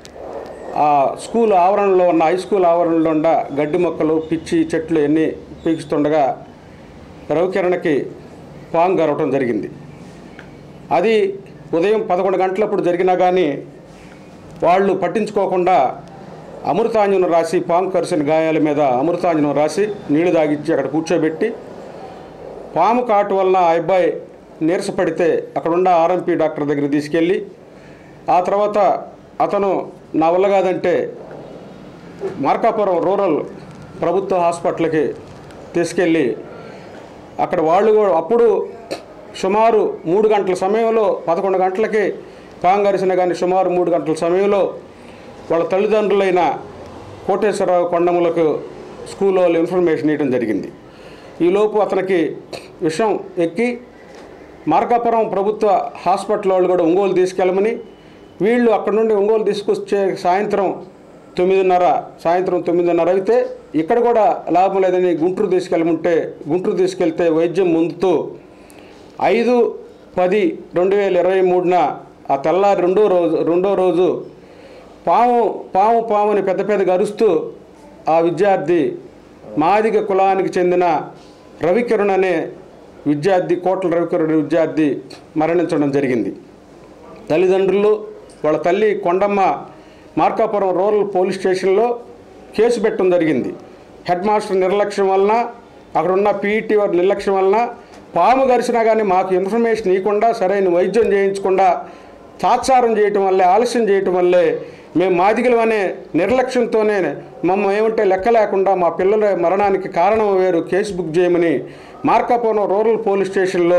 ఆ స్కూల్ ఆవరణలో ఉన్న హై స్కూల్ ఆవరణలో ఉన్న గడ్డి మొక్కలు పిచ్చి చెట్లు ఎన్ని పీకుస్తుండగా రవికిరణ్కి పాము గరవటం జరిగింది. అది ఉదయం పదకొండు గంటలప్పుడు జరిగినా కానీ వాళ్ళు పట్టించుకోకుండా అమృతాంజనం రాసి పాము కరిసిన గాయాల మీద అమృతాంజనం రాసి నీళ్లు తాగిచ్చి అక్కడ కూర్చోబెట్టి పాము కాటు వలన ఆ అబ్బాయి నీరసపడితే అక్కడున్న ఆర్ఎంపీ డాక్టర్ దగ్గర తీసుకెళ్ళి ఆ తర్వాత అతను నా వల్ల కాదంటే మార్కాపురం రూరల్ ప్రభుత్వ హాస్పిటల్కి తీసుకెళ్ళి అక్కడ వాళ్ళు అప్పుడు సుమారు మూడు గంటల సమయంలో పదకొండు గంటలకి పాము కరిసిన కానీ సుమారు మూడు గంటల సమయంలో వాళ్ళ తల్లిదండ్రులైన కోటేశ్వరరావు కొండములకు స్కూల్లో ఇన్ఫర్మేషన్ ఇవ్వడం జరిగింది. ఈలోపు అతనికి విషం ఎక్కి మార్కాపురం ప్రభుత్వ హాస్పిటల్ వాళ్ళు కూడా ఒంగోలు తీసుకెళ్ళమని వీళ్ళు అక్కడ నుండి ఒంగోలు తీసుకొచ్చే సాయంత్రం తొమ్మిదిన్నర సాయంత్రం తొమ్మిదిన్నర అయితే ఇక్కడ కూడా లాభం లేదని గుంటూరు తీసుకెళ్ళమంటే గుంటూరు తీసుకెళ్తే వైద్యం ముందుతూ ఐదు పది రెండు వేల ఇరవై మూడున ఆ తెల్లారి రెండో రోజు రెండో రోజు పాము పాము పాము అని పెద్ద పెద్దగా అరుస్తూ ఆ విద్యార్థి మాదిగ కులానికి చెందిన రవికిరణ్ అనే విద్యార్థి కోట్ల రవికిరణ్ విద్యార్థి మరణించడం జరిగింది. తల్లిదండ్రులు వాళ్ళ తల్లి కొండమ్మ మార్కాపురం రూరల్ పోలీస్ స్టేషన్లో కేసు పెట్టడం జరిగింది. హెడ్ మాస్టర్ నిర్లక్ష్యం వలన అక్కడున్న పీఈటీ వారి నిర్లక్ష్యం వలన పాము గరిచినా కానీ మాకు ఇన్ఫర్మేషన్ ఇవ్వకుండా సరైన వైద్యం చేయించకుండా తాత్సారం చేయటం వల్లే ఆలస్యం చేయటం వల్లే మేము మాదిగలం అనే నిర్లక్ష్యంతోనే మమ్మల్ని ఏమంటే లెక్క లేకుండా మా పిల్లల మరణానికి కారణం వేరు కేసు బుక్ చేయమని మార్కాపురం రూరల్ పోలీస్ స్టేషన్లో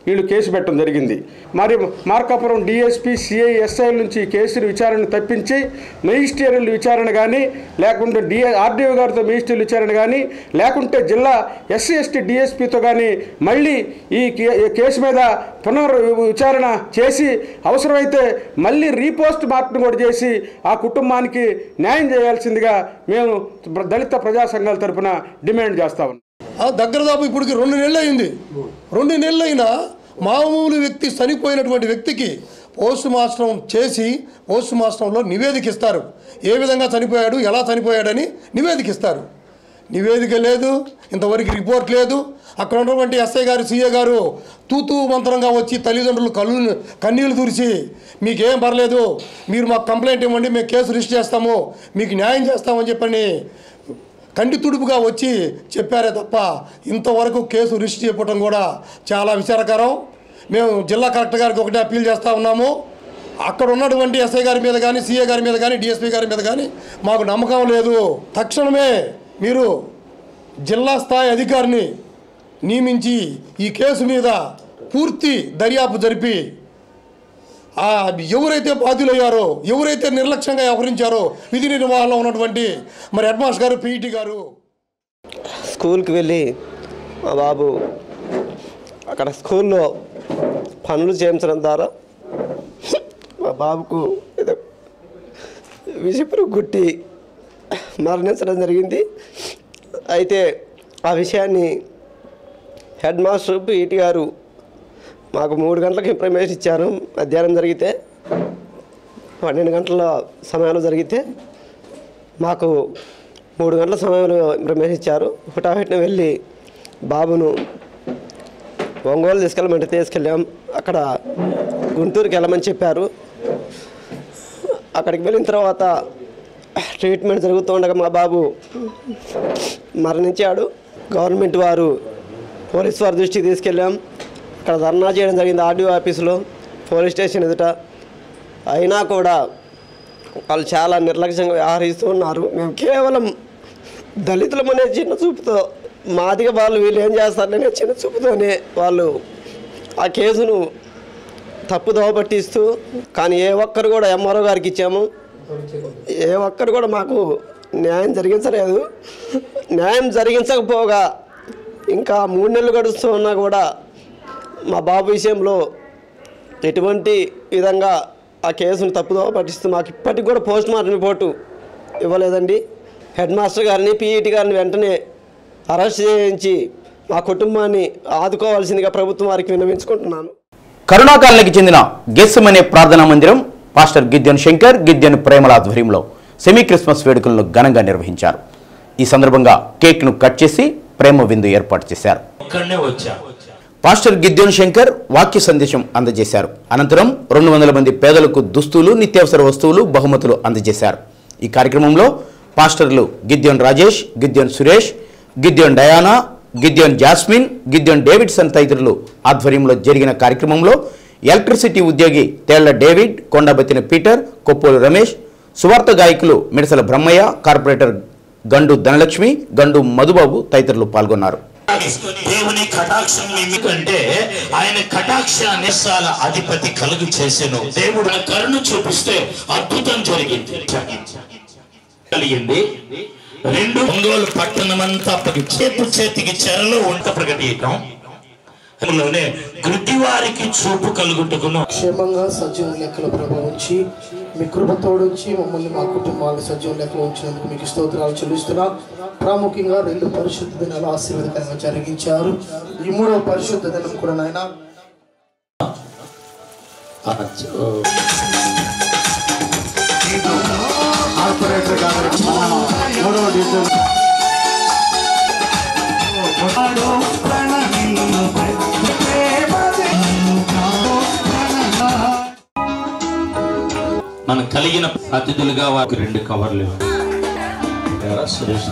వీళ్ళు కేసు పెట్టడం జరిగింది. మరి మార్కాపురం డిఎస్పీ సిఐ ఎస్ఐల నుంచి కేసును విచారణ తప్పించి మెజిస్ట్రియల్ విచారణ కానీ లేకుంటే డిఏ ఆర్డీఓ గారితో మెజిస్ట్రియల్ విచారణ కానీ లేకుంటే జిల్లా ఎస్సీ ఎస్టీ డిఎస్పీతో కానీ మళ్ళీ ఈ కేసు మీద పునర్ విచారణ చేసి అవసరమైతే మళ్ళీ రీపోస్ట్ మార్టం కూడా చేసి ఆ కుటుంబానికి న్యాయం చేయాల్సిందిగా మేము దళిత ప్రజా సంఘాల తరఫున డిమాండ్ చేస్తా ఉన్నాం. దగ్గర దాపు ఇప్పటికి రెండు నెలలు అయింది. రెండు నెలలు అయినా మామూలు వ్యక్తి చనిపోయినటువంటి వ్యక్తికి పోస్ట్ మార్టం చేసి పోస్ట్ మార్టంలో నివేదిక ఇస్తారు. ఏ విధంగా చనిపోయాడు, ఎలా చనిపోయాడని నివేదిక ఇస్తారు. నివేదిక లేదు, ఇంతవరకు రిపోర్ట్ లేదు. అక్కడ ఉన్నటువంటి ఎస్ఐ గారు సిఏ గారు తూతూ మంత్రంగా వచ్చి తల్లిదండ్రులు కళ్ళు కన్నీళ్లు తురిచి మీకేం పర్లేదు, మీరు మాకు కంప్లైంట్ ఇవ్వండి, మేము కేసు రిజిస్టర్ చేస్తాము, మీకు న్యాయం చేస్తామని చెప్పని కంటి తుడుపుగా వచ్చి చెప్పారే తప్ప ఇంతవరకు కేసు రిజిస్టర్ చేయడం కూడా చాలా విచారకరం. మేము జిల్లా కలెక్టర్ గారికి ఒకటే అప్పీల్ చేస్తూ ఉన్నాము. అక్కడ ఉన్నటువంటి ఎస్ఐ గారి మీద కానీ సిఏ గారి మీద కానీ డిఎస్పీ గారి మీద కానీ మాకు నమ్మకం లేదు. తక్షణమే మీరు జిల్లా స్థాయి అధికారిని నియమించి ఈ కేసు మీద పూర్తి దర్యాప్తు జరిపి ఎవరైతే బాధ్యులయ్యారో, ఎవరైతే నిర్లక్ష్యంగా వ్యవహరించారో విధి నిర్వహణలో ఉన్నటువంటి మరి హెడ్ మాస్టర్ గారు, పీఈటీ గారు స్కూల్కి వెళ్ళి మా బాబు అక్కడ స్కూల్లో పనులు చేయించడం ద్వారా మా బాబుకు ఏదో విషపురు గుట్టి మరణించడం జరిగింది. అయితే ఆ విషయాన్ని హెడ్ మాస్టర్ పీఈటీ గారు మాకు మూడు గంటలకు ఇన్ఫర్మేషన్ ఇచ్చారు. మధ్యాహ్నం జరిగితే పన్నెండు గంటల సమయంలో జరిగితే మాకు మూడు గంటల సమయంలో ఇన్ఫర్మేషన్ ఇచ్చారు. హుటాహుటిన వెళ్ళి బాబును ఒంగోలు తీసుకెళ్ళమంటే తీసుకెళ్ళాం. అక్కడ గుంటూరుకి వెళ్ళమని చెప్పారు. అక్కడికి వెళ్ళిన తర్వాత ట్రీట్మెంట్ జరుగుతుండగా మా బాబు మరణించాడు. గవర్నమెంట్ వారు పోలీసు వారి దృష్టికి తీసుకెళ్ళాం. అక్కడ ధర్నా చేయడం జరిగింది ఆర్డీఓ ఆఫీసులో, పోలీస్ స్టేషన్ ఎదుట. అయినా కూడా వాళ్ళు చాలా నిర్లక్ష్యంగా వ్యవహరిస్తూ ఉన్నారు. మేము కేవలం దళితులమనే చిన్న చూపుతో మాదిగా వాళ్ళు వీళ్ళు ఏం చేస్తారనే చిన్న చూపుతోనే వాళ్ళు ఆ కేసును తప్పుదోవ పట్టిస్తూ, కానీ ఏ ఒక్కరు కూడా ఎంఆర్ఓ గారికి ఇచ్చాము, ఏ ఒక్కరు కూడా మాకు న్యాయం జరిగించలేదు. న్యాయం జరిగించకపోగా ఇంకా మూడు నెలలు గడుస్తూ ఉన్నా కూడా మా బాబు విషయంలో ఎటువంటి విధంగా ఆ కేసును తప్పుదోవ పట్టిస్తూ మాకు ఇప్పటికి కూడా పోస్ట్ మార్టం రిపోర్టు ఇవ్వలేదండి. హెడ్ మాస్టర్ గారిని పీఈటీ గారిని వెంటనే అరెస్ట్ చేయించి మా కుటుంబాన్ని ఆదుకోవాల్సిందిగా ప్రభుత్వం వారికి విన్నవించుకుంటున్నాను. కరుణాకాలనికి చెందిన గెస్సం అనే ప్రార్థనా మందిరం పాస్టర్ గిద్యోన్ శంకర్, గిద్యోన్ ప్రేమల ఆధ్వర్యంలో సెమీ క్రిస్మస్ వేడుకలను ఘనంగా నిర్వహించారు. ఈ సందర్భంగా కేక్ను కట్ చేసి ప్రేమ విందు ఏర్పాటు చేశారు. పాస్టర్ గిద్యోన్ శంకర్ వాక్య సందేశం అందజేశారు. అనంతరం రెండు వందల మంది పేదలకు దుస్తులు, నిత్యావసర వస్తువులు, బహుమతులు అందజేశారు. ఈ కార్యక్రమంలో పాస్టర్లు Gideon Rajesh, Gideon Suresh, Gideon Diana, Gideon Jasmine, Gideon Davidson తదితరులు ఆధ్వర్యంలో జరిగిన కార్యక్రమంలో ఎలక్ట్రిసిటీ ఉద్యోగి తేళ్ల డేవిడ్, కొండబతిన పీటర్, కొప్పోలు రమేష్, సువార్త గాయకులు మిడసల బ్రహ్మయ్య, కార్పొరేటర్ గండు ధనలక్ష్మి, గండు మధుబాబు తదితరులు పాల్గొన్నారు. దేవుని కటాక్షం ఎందుకంటే ఆయన కటాక్షాన్ని సాల అధిపతి కలుగు చేసెను. దేవుడు కరుణ చూపిస్తే అద్భుతం జరిగింది కలిగింది. రెండు ఒంగోలు పట్టణం అంతా చేతు చేతికి చెరలో వంట ప్రకటించడం గుడ్డి వారికి చూపు కలుగుటకును క్షేమంగా సజీవ లెక్కల ప్రభావించి మీ కృపతోడుంచి మమ్మల్ని మా కుటుంబాలు సజీవ లెక్కలు ఉంచినందుకు మీకు స్తోత్రాలు చెల్లిస్తున్నా. ప్రాముఖ్యంగా రెండు పరిశుద్ధ దినాలు ఆశీర్వాదకరంగా జరిగించారు. ఈ మూడవ పరిశుద్ధ దినం కూడా నాయన మనకు కలిగిన అతిథులుగా వారికి రెండు కవర్లు సురేష్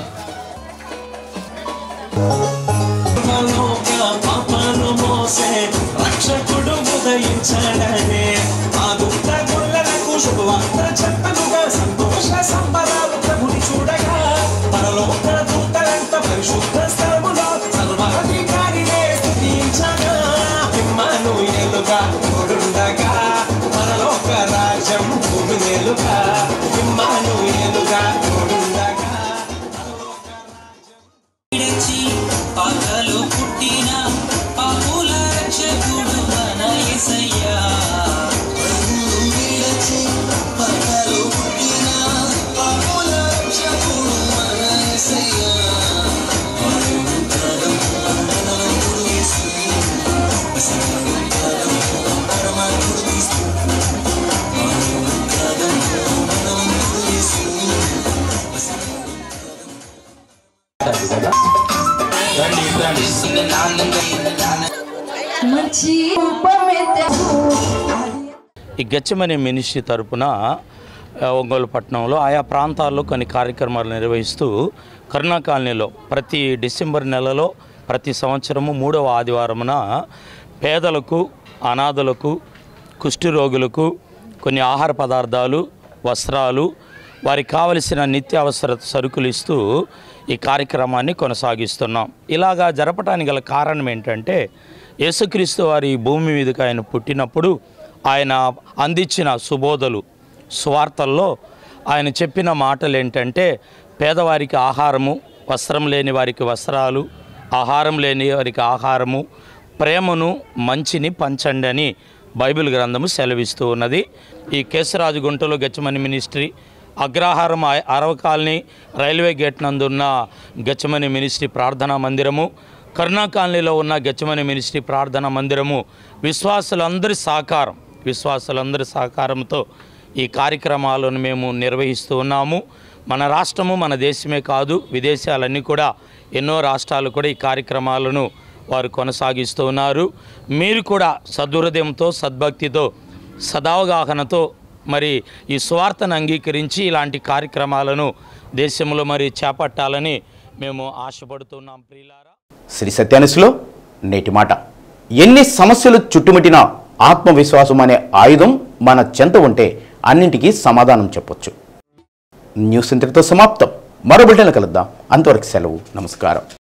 రక్షకుడు ఉదయించాడనే ఆ దుఃఖ గుళ్ళకు శుభవార్త చెప్పనుగా సంతోష సంబరాలు ప్రభుని చూడగా పరలోక దూతలంత పరిశుద్ధ స్థలములో సర్వాధికారినే స్తుతించగా ఇమ్మాను ఎదుగా ఇమ్మాను ఎదుగా తోడుండగా పగలు పుట్టిన పాపుల రక్షకుడు మన యేసయ్యా పగలు పుట్టిన పాపుల రక్షకుడు మన యేసయ్యా ఈ గెచ్చమని మినిస్ట్రీ తరపున ఒంగోలు పట్టణంలో ఆయా ప్రాంతాల్లో కొన్ని కార్యక్రమాలు నిర్వహిస్తూ కరుణా కాలనీలో ప్రతి డిసెంబర్ నెలలో ప్రతి సంవత్సరము మూడవ ఆదివారమున పేదలకు అనాథలకు కుష్ఠరోగులకు కొన్ని ఆహార పదార్థాలు వస్త్రాలు వారికి కావలసిన నిత్యావసర సరుకులు ఇస్తూ ఈ కార్యక్రమాన్ని కొనసాగిస్తున్నాం. ఇలాగా జరపడానికి గల కారణం ఏంటంటే యేసుక్రీస్తు వారి భూమి మీదకి ఆయన పుట్టినప్పుడు ఆయన అందించిన సుబోధలు స్వార్థల్లో ఆయన చెప్పిన మాటలు ఏంటంటే పేదవారికి ఆహారము, వస్త్రం లేని వారికి వస్త్రాలు, ఆహారం లేని వారికి ఆహారము, ప్రేమను మంచిని పంచండి అని బైబిల్ గ్రంథము సెలవిస్తూ ఉన్నది. ఈ కేశరాజుగుంటలో గెచ్చమని ministry, Agraharam Arava colony railway gate నందున్న గెచ్చమని మినిస్ట్రీ ప్రార్థనా మందిరము, కరుణా కాలనీలో ఉన్న గెచ్చమని మినిస్ట్రీ ప్రార్థనా మందిరము విశ్వాసులందరి సహకారం విశ్వాసులందరి సహకారంతో ఈ కార్యక్రమాలను మేము నిర్వహిస్తూ ఉన్నాము. మన రాష్ట్రము మన దేశమే కాదు, విదేశాలన్నీ కూడా ఎన్నో రాష్ట్రాలు కూడా ఈ కార్యక్రమాలను వారు కొనసాగిస్తూ ఉన్నారు. మీరు కూడా సద్హృదయంతో సద్భక్తితో సదావగాహనతో మరి ఈ సువార్తను అంగీకరించి ఇలాంటి కార్యక్రమాలను దేశంలో మరి చేపట్టాలని మేము ఆశపడుతున్నాం. ప్రియులారా, శ్రీ సత్యానుసులో నేటి మాట. ఎన్ని సమస్యలు చుట్టుముట్టినా ఆత్మవిశ్వాసం అనే ఆయుధం మన చెంత ఉంటే అన్నింటికీ సమాధానం చెప్పొచ్చు. న్యూస్ ఇంతటితో సమాప్తం. మరో బిడ్డను కలుద్దాం. అంతవరకు సెలవు. నమస్కారం.